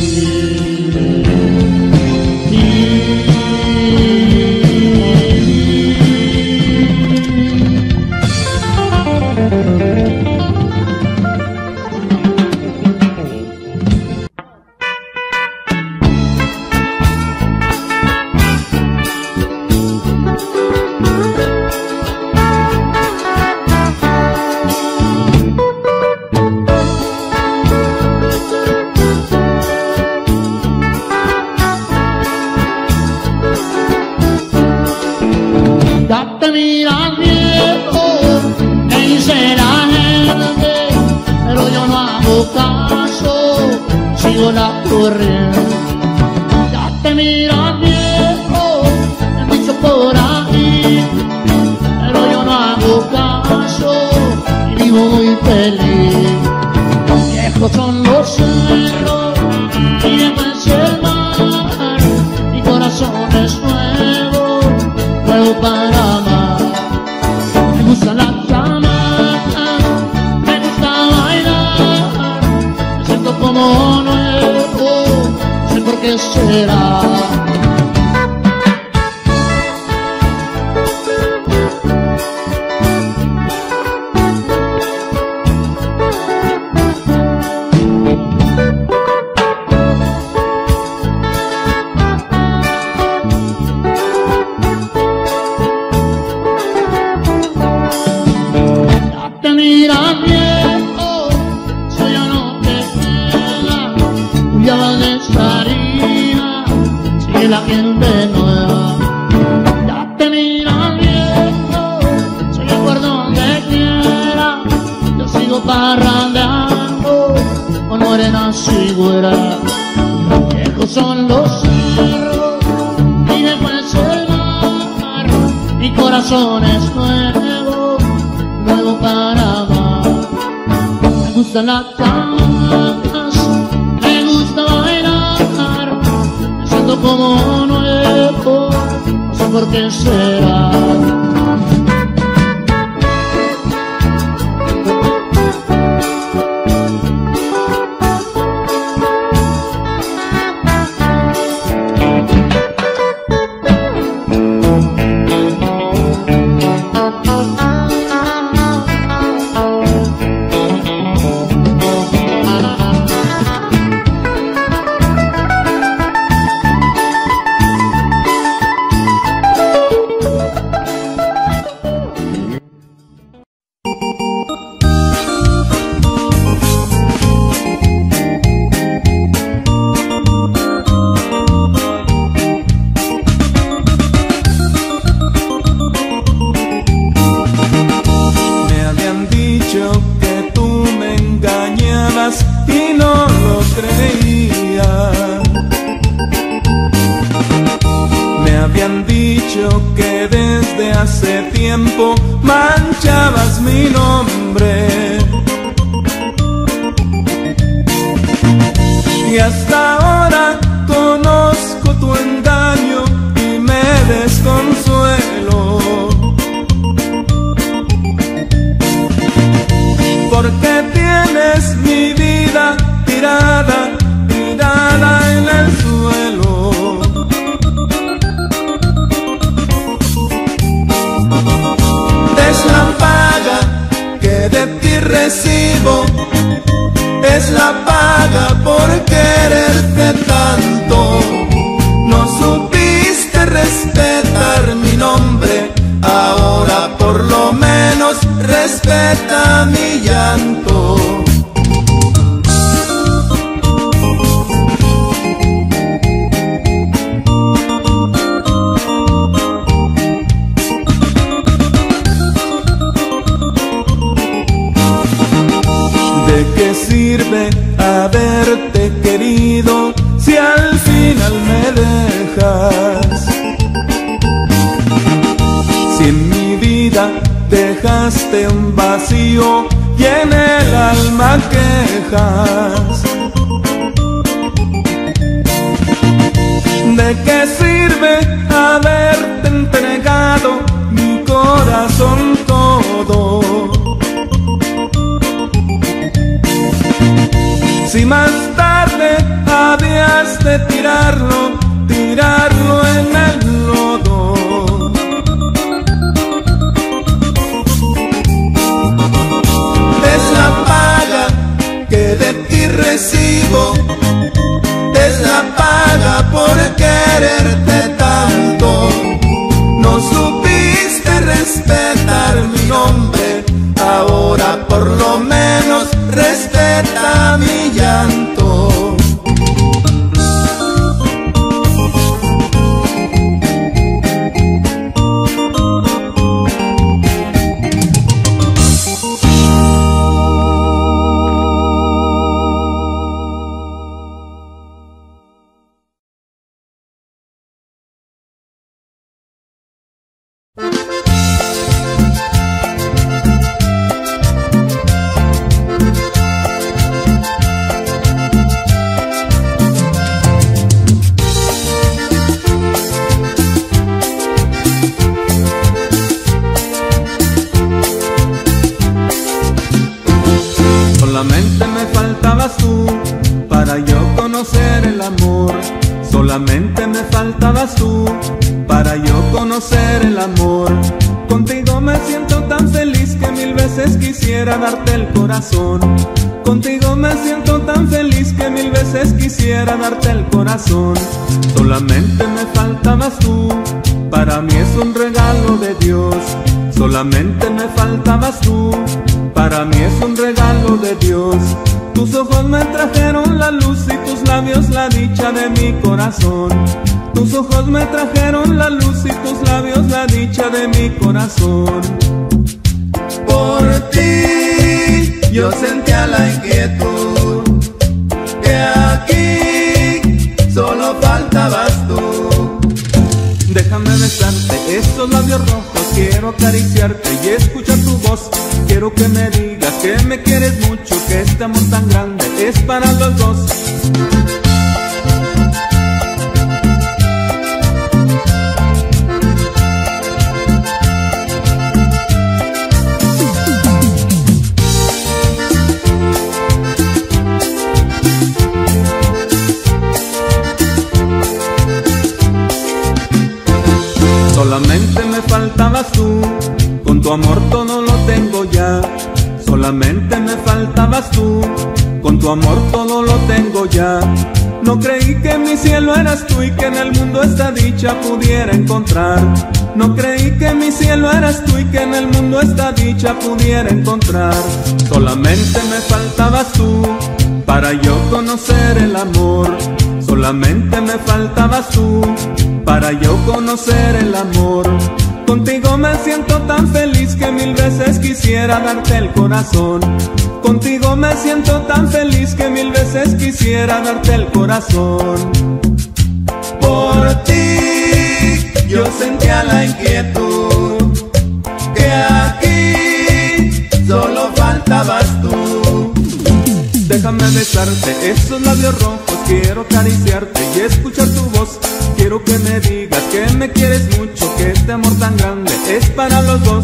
Ya te miras viejo, me dice la gente, pero yo no hago caso, sigo la corriente. Ya te miras viejo, me han dicho por ahí, pero yo no hago caso y vivo muy feliz. Viejos son los cerros y después el mar, mi corazón es nuevo, nuevo para amar. Me gusta la chamacas, me gusta bailar, me siento como nuevo, no sé por qué será. La gente nueva, ya te miras viejo, soy el por donde quiera, yo sigo parrandeando con morenas y güeras. Viejos son los cerros y después el mar, mi corazón es nuevo, nuevo para amar. Me gustan las camas, me gusta bailar, me siento como nuevo, no sé por qué será. Manchabas mi nombre y hasta ahora conozco tu engaño y me desconsuelo, porque tienes mi vida tirada, tirada en el suelo. Es la paga que de ti recibo, es la paga por quererte tanto. No supiste respetar mi nombre, ahora por lo menos respeta mi llanto. ¿De qué sirve haberte querido si al final me dejas? Si en mi vida dejaste un vacío y en el alma quejas. ¿De qué sirve haberte entregado mi corazón todo? Si más tarde habías de tirarlo, tirarlo en el lodo. Es la paga que de ti recibo, es la paga por quererte tanto. No supiste respetar mi nombre, ahora por lo menos respeta mi llanto. Solamente me faltabas tú para yo conocer el amor. Contigo me siento tan feliz que mil veces quisiera darte el corazón. Contigo me siento tan feliz que mil veces quisiera darte el corazón. Solamente me faltabas tú, para mí es un regalo de Dios. Solamente me faltabas tú, para mí es un regalo de Dios. Tus ojos me trajeron la luz y tus labios la dicha de mi corazón. Tus ojos me trajeron la luz y tus labios la dicha de mi corazón. Por ti yo sentía la inquietud, que aquí solo faltabas tú. Déjame besarte esos labios rojos, quiero acariciarte y escuchar tu voz. Quiero que me digas que me quieres mucho, que este amor tan grande es para los dos. Solamente me faltabas tú, con tu amor todo lo tengo ya. Solamente me faltabas tú, con tu amor todo lo tengo ya. No creí que mi cielo eras tú y que en el mundo esta dicha pudiera encontrar. No creí que mi cielo eras tú y que en el mundo esta dicha pudiera encontrar. Solamente me faltabas tú, para yo conocer el amor. Solamente me faltabas tú, para yo conocer el amor. Contigo me siento tan feliz que mil veces quisiera darte el corazón. Contigo me siento tan feliz que mil veces quisiera darte el corazón. Por ti yo sentía la inquietud, que aquí solo faltabas tú. Déjame besarte esos labios rojos, quiero acariciarte y escuchar tu voz. Quiero que me digas que me quieres mucho, que este amor tan grande es para los dos.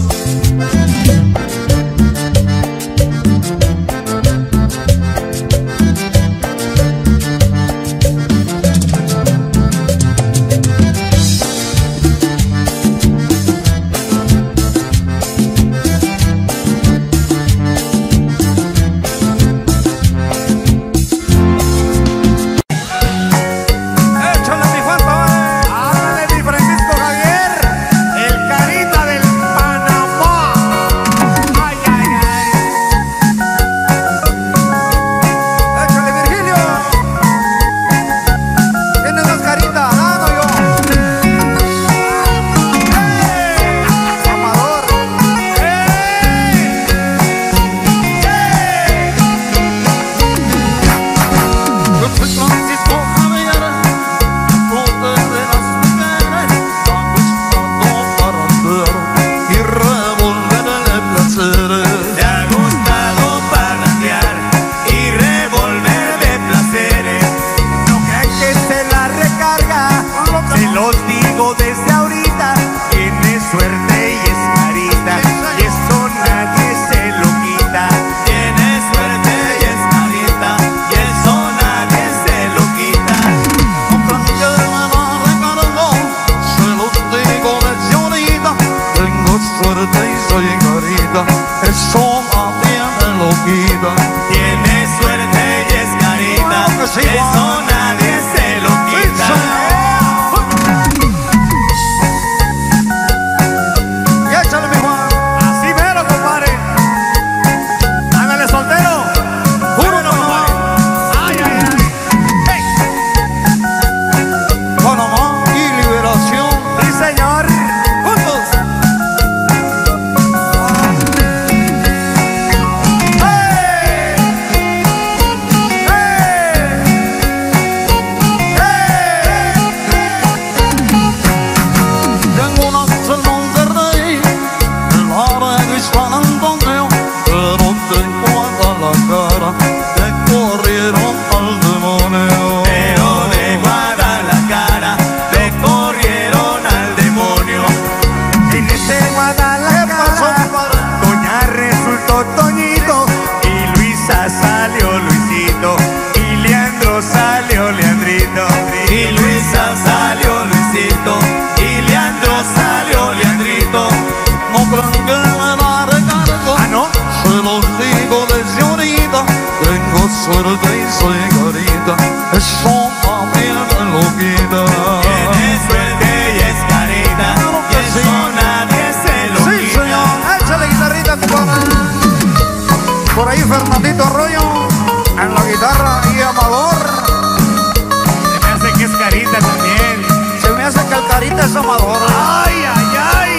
por ti soy carita, eso también me lo quita. Tienes suerte y es carita, y eso nadie se lo Sí, quita. señor, échale guitarrita, compadre. Por ahí Fernandito Arroyo en la guitarra y Amador. Se me hace que es carita también. Se me hace que el carita es Amador. Ay, ay, ay.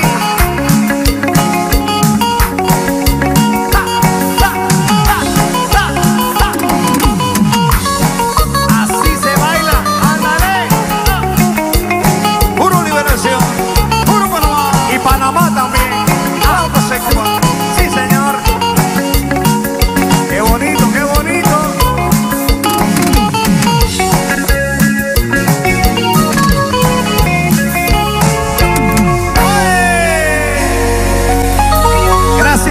Así se baila, ándale. Puro Liberación, puro Panamá. Y Panamá también. Ah, pues se coma. Sí, señor. Qué bonito, qué bonito. Gracias.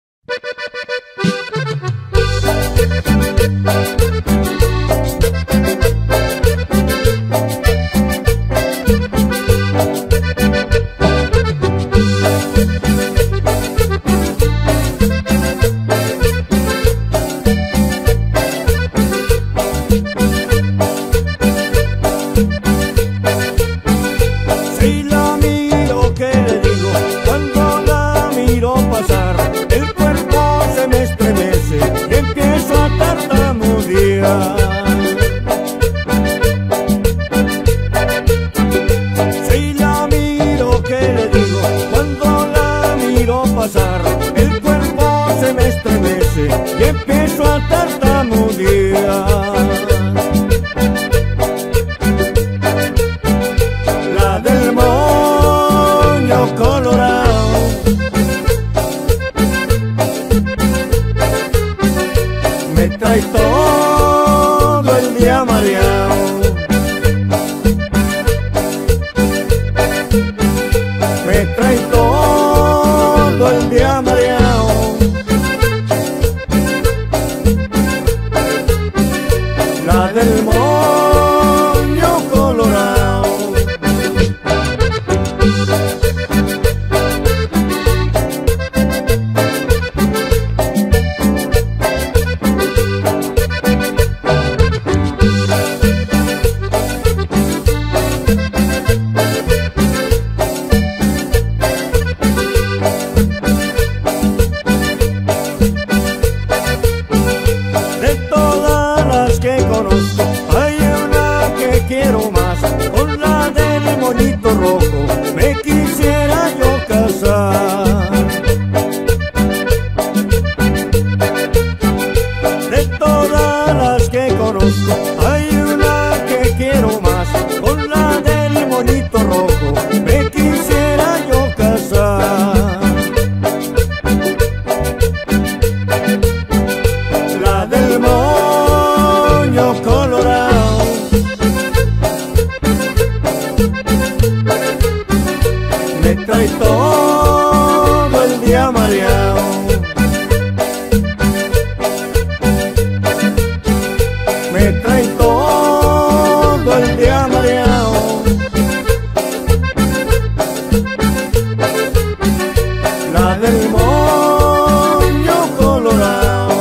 Si la miro, ¿qué le digo? Cuando la miro pasar, el cuerpo se me estremece y empiezo a tartamudear. Si la miro, ¿qué le digo? Cuando la miro pasar, el cuerpo se me estremece y empiezo a tartamudear. La del moño colorado, me trae todo el día mareado. Me trae todo el día mareado. La del moño colorado. De todas las que conozco, hay una que quiero más. Con la del moñito rojo me quisiera yo casar. De todas las que conozco, hay una que quiero más. Con la del moñito rojo me quisiera yo casar. La del moño colorado, me trae todo el día mareado. Me trae todo el día mareado. La del moño colorado.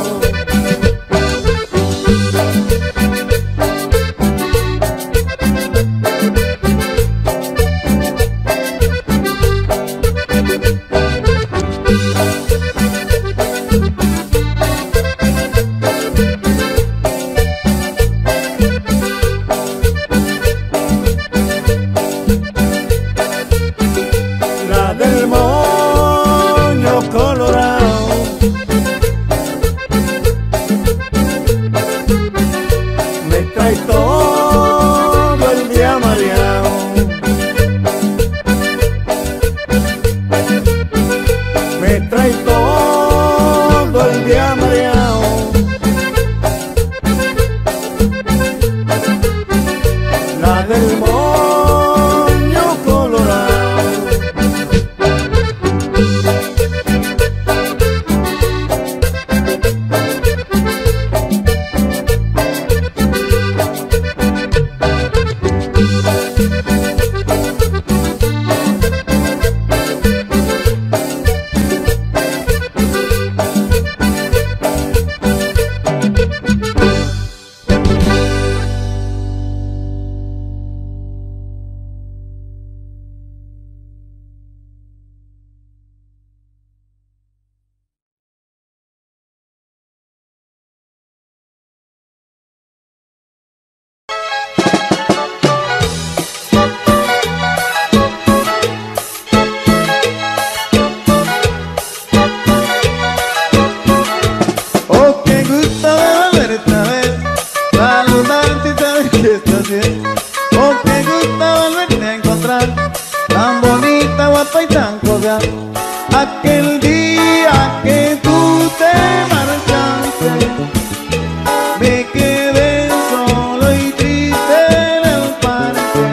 tan bonita, guapa y tan cordial. Aquel día que tú te marchaste, me quedé solo y triste en el parque,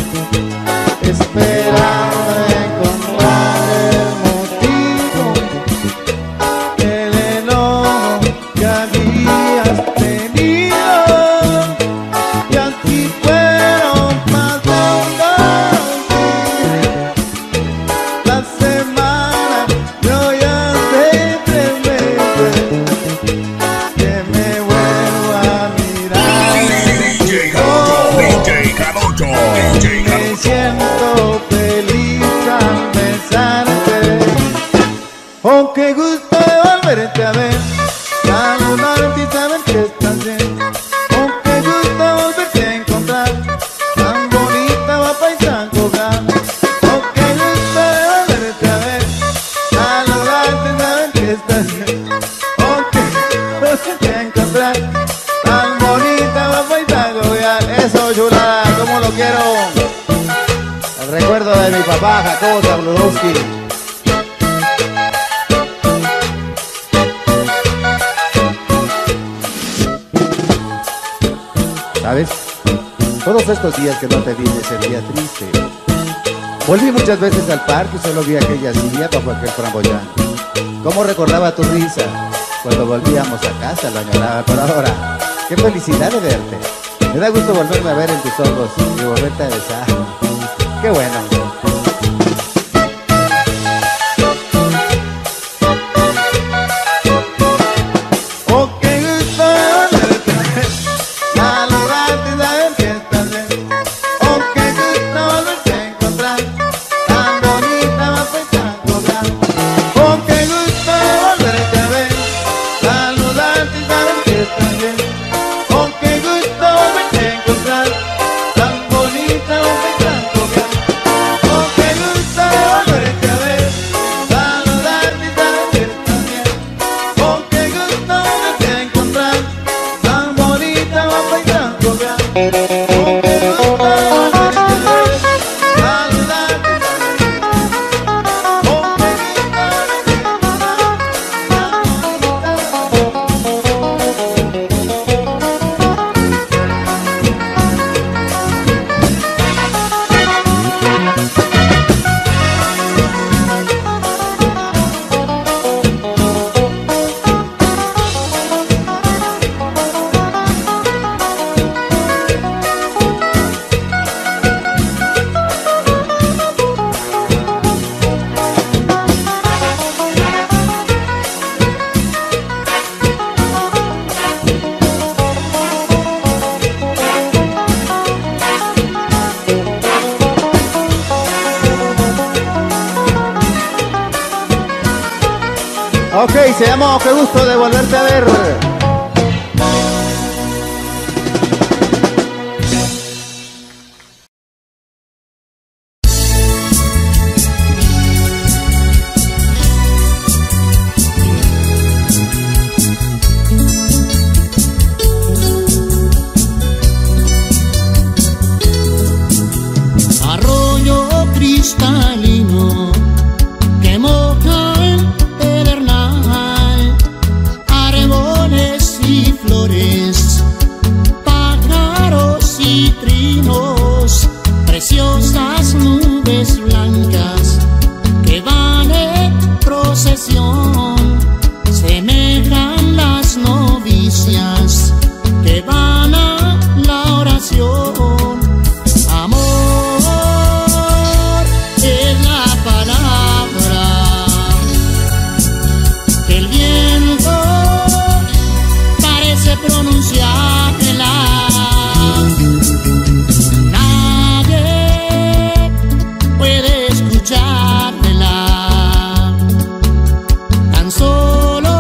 esperando encontrar el motivo del enojo que habías tenido. Y así fueron pasando las semanas, yo ya hace tres meses que me vuelvo a mirar. D J Jarocho, D J Jarocho, D J Me Jarocho. siento feliz al besarte. Oh, qué gusto de volverte a ver, saludarte y saber que estás bien. Oh, qué gusto volverte a encontrar, tan bonita, guapa y tan cordial. Oh, qué gusto de volverte a ver, saludarte y saber que estás bien. Oh, qué gusto volverte a encontrar, tan bonita, guapa y tan cordial. Eso, chulada, como lo quiero. El recuerdo de mi papá, Jacobo Zabludowski. ¿Sabes? Todos estos días que no te vi me sentía triste. Volví muchas veces al parque y solo vi aquella silla bajo aquel framboyán. Cómo recordaba tu risa cuando volvíamos a casa, lo añoraba. Pero ahora, qué felicidad de verte. Me da gusto volverme a ver en tus ojos y volverte a besar. Qué bueno. Oh, qué gusto volverte a ver, saludarte y saber que estás bien. Oh, qué gusto volverte a encontrar, tan bonita, guapa y tan cordial. Oh, qué gusto volverte a ver, saludarte y saber que estás bien. Oh, qué gusto volverte a encontrar, tan bonita, guapa y tan cordial. Oh, qué gusto volverte a ver, saludarte y saber que estás bien. Oh, qué gusto volverte a encontrar, tan bonita, guapa y tan cordial. Oh, qué gusto volverte a ver, saludarte y saber que estás bien. Oh, qué Ok, se llama Qué gusto de volverte a ver. Arroyo cristalino que moja el pedernal, árboles y flores, pájaros y trinos, preciosas nubes blancas que van en procesión, semejan las novicias que van a la oración. Amor es la palabra que el viento parece pronunciarla. Nadie puede escucharla, tan solo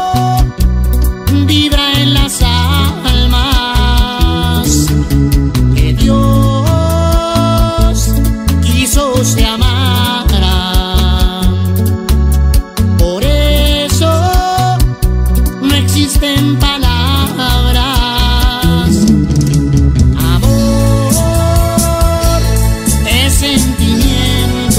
vibra en las almas que Dios quiso se amaran. Por eso no existen palabras. Amor es sentimiento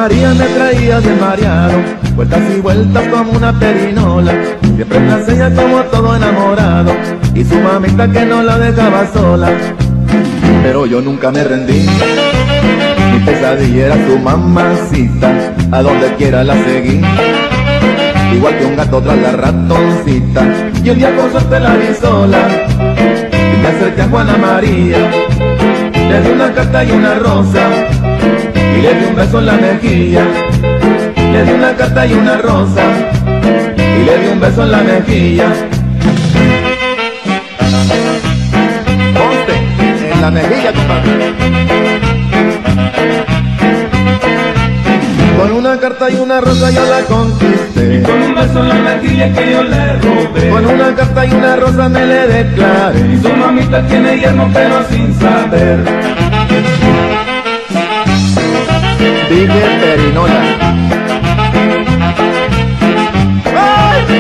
María me traía bien mareado, vueltas y vueltas como una perinola, siempre tras ella como todo enamorado, y su mamita que no la dejaba sola. Pero yo nunca me rendí, mi pesadilla era su mamacita, a donde quiera la seguí, igual que un gato tras la ratoncita. Y un día por suerte la vi sola, y me acerqué a Juana María, le di una carta y una rosa, y le di un beso en la mejilla. Le di una carta y una rosa, y le di un beso en la mejilla. Ponte en la mejilla, compadre. Con una carta y una rosa yo la conquisté, y con un beso en la mejilla que yo le robé. Con una carta y una rosa me le declaré, y su mamita tiene yerno pero sin saber. Dije perinola. ¡Ay!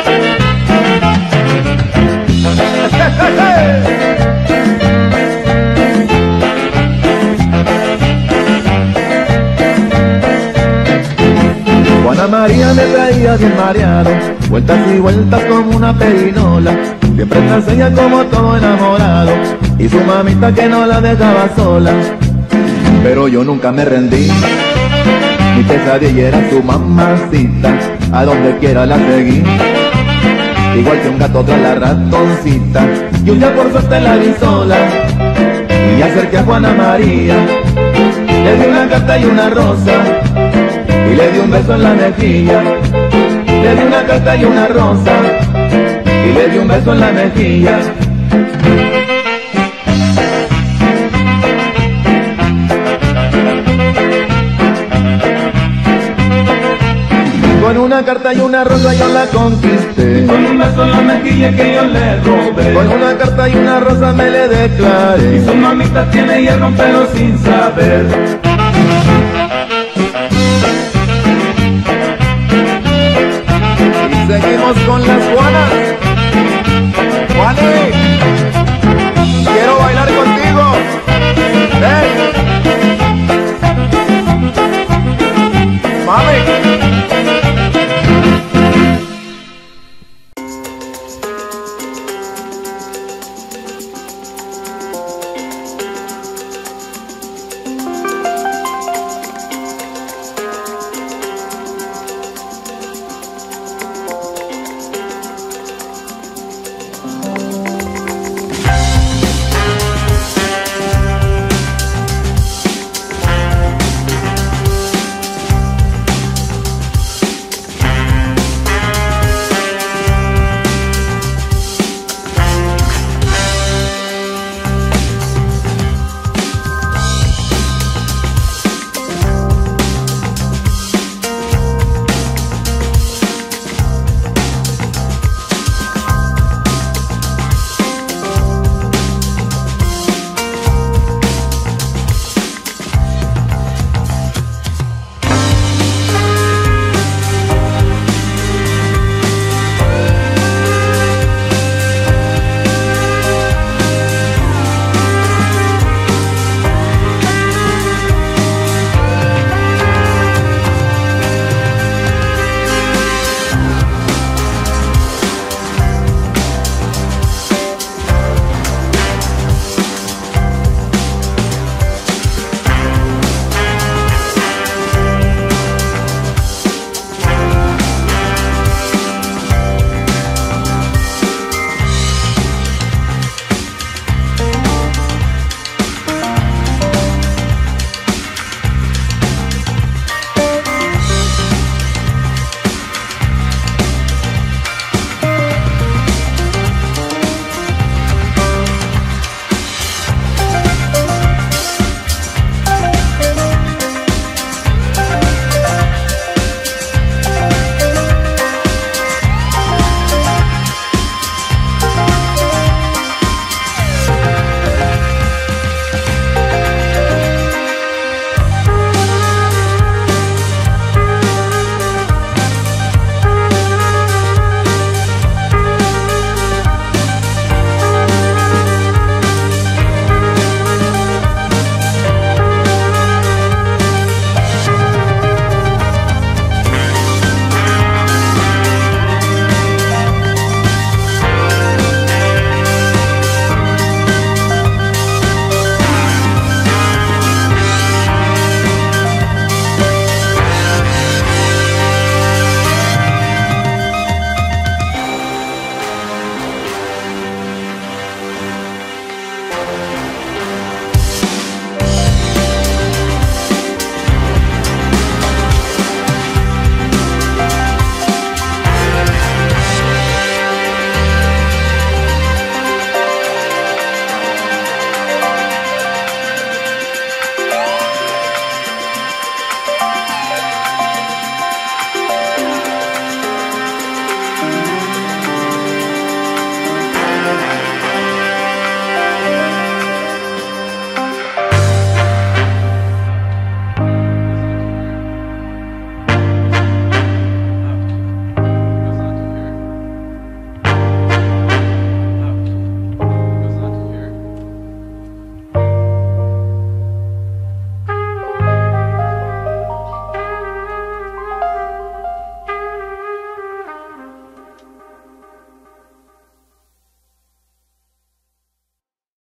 Juana María me traía bien mareado, vueltas y vueltas como una perinola, siempre tras ella como todo enamorado, y su mamita que no la dejaba sola. Pero yo nunca me rendí, mi pesadilla era su mamacita, a donde quiera la seguí, igual que un gato tras la ratoncita. Y un día por suerte la vi sola, y acerqué a Juana María, le di una carta y una rosa, y le di un beso en la mejilla. Le di una carta y una rosa, y le di un beso en la mejilla. Con una carta y una rosa yo la conquisté, con un beso en la mejilla que yo le robé. Con una carta y una rosa me le declaré, y su mamita tiene hierro pero sin saber. Y seguimos con las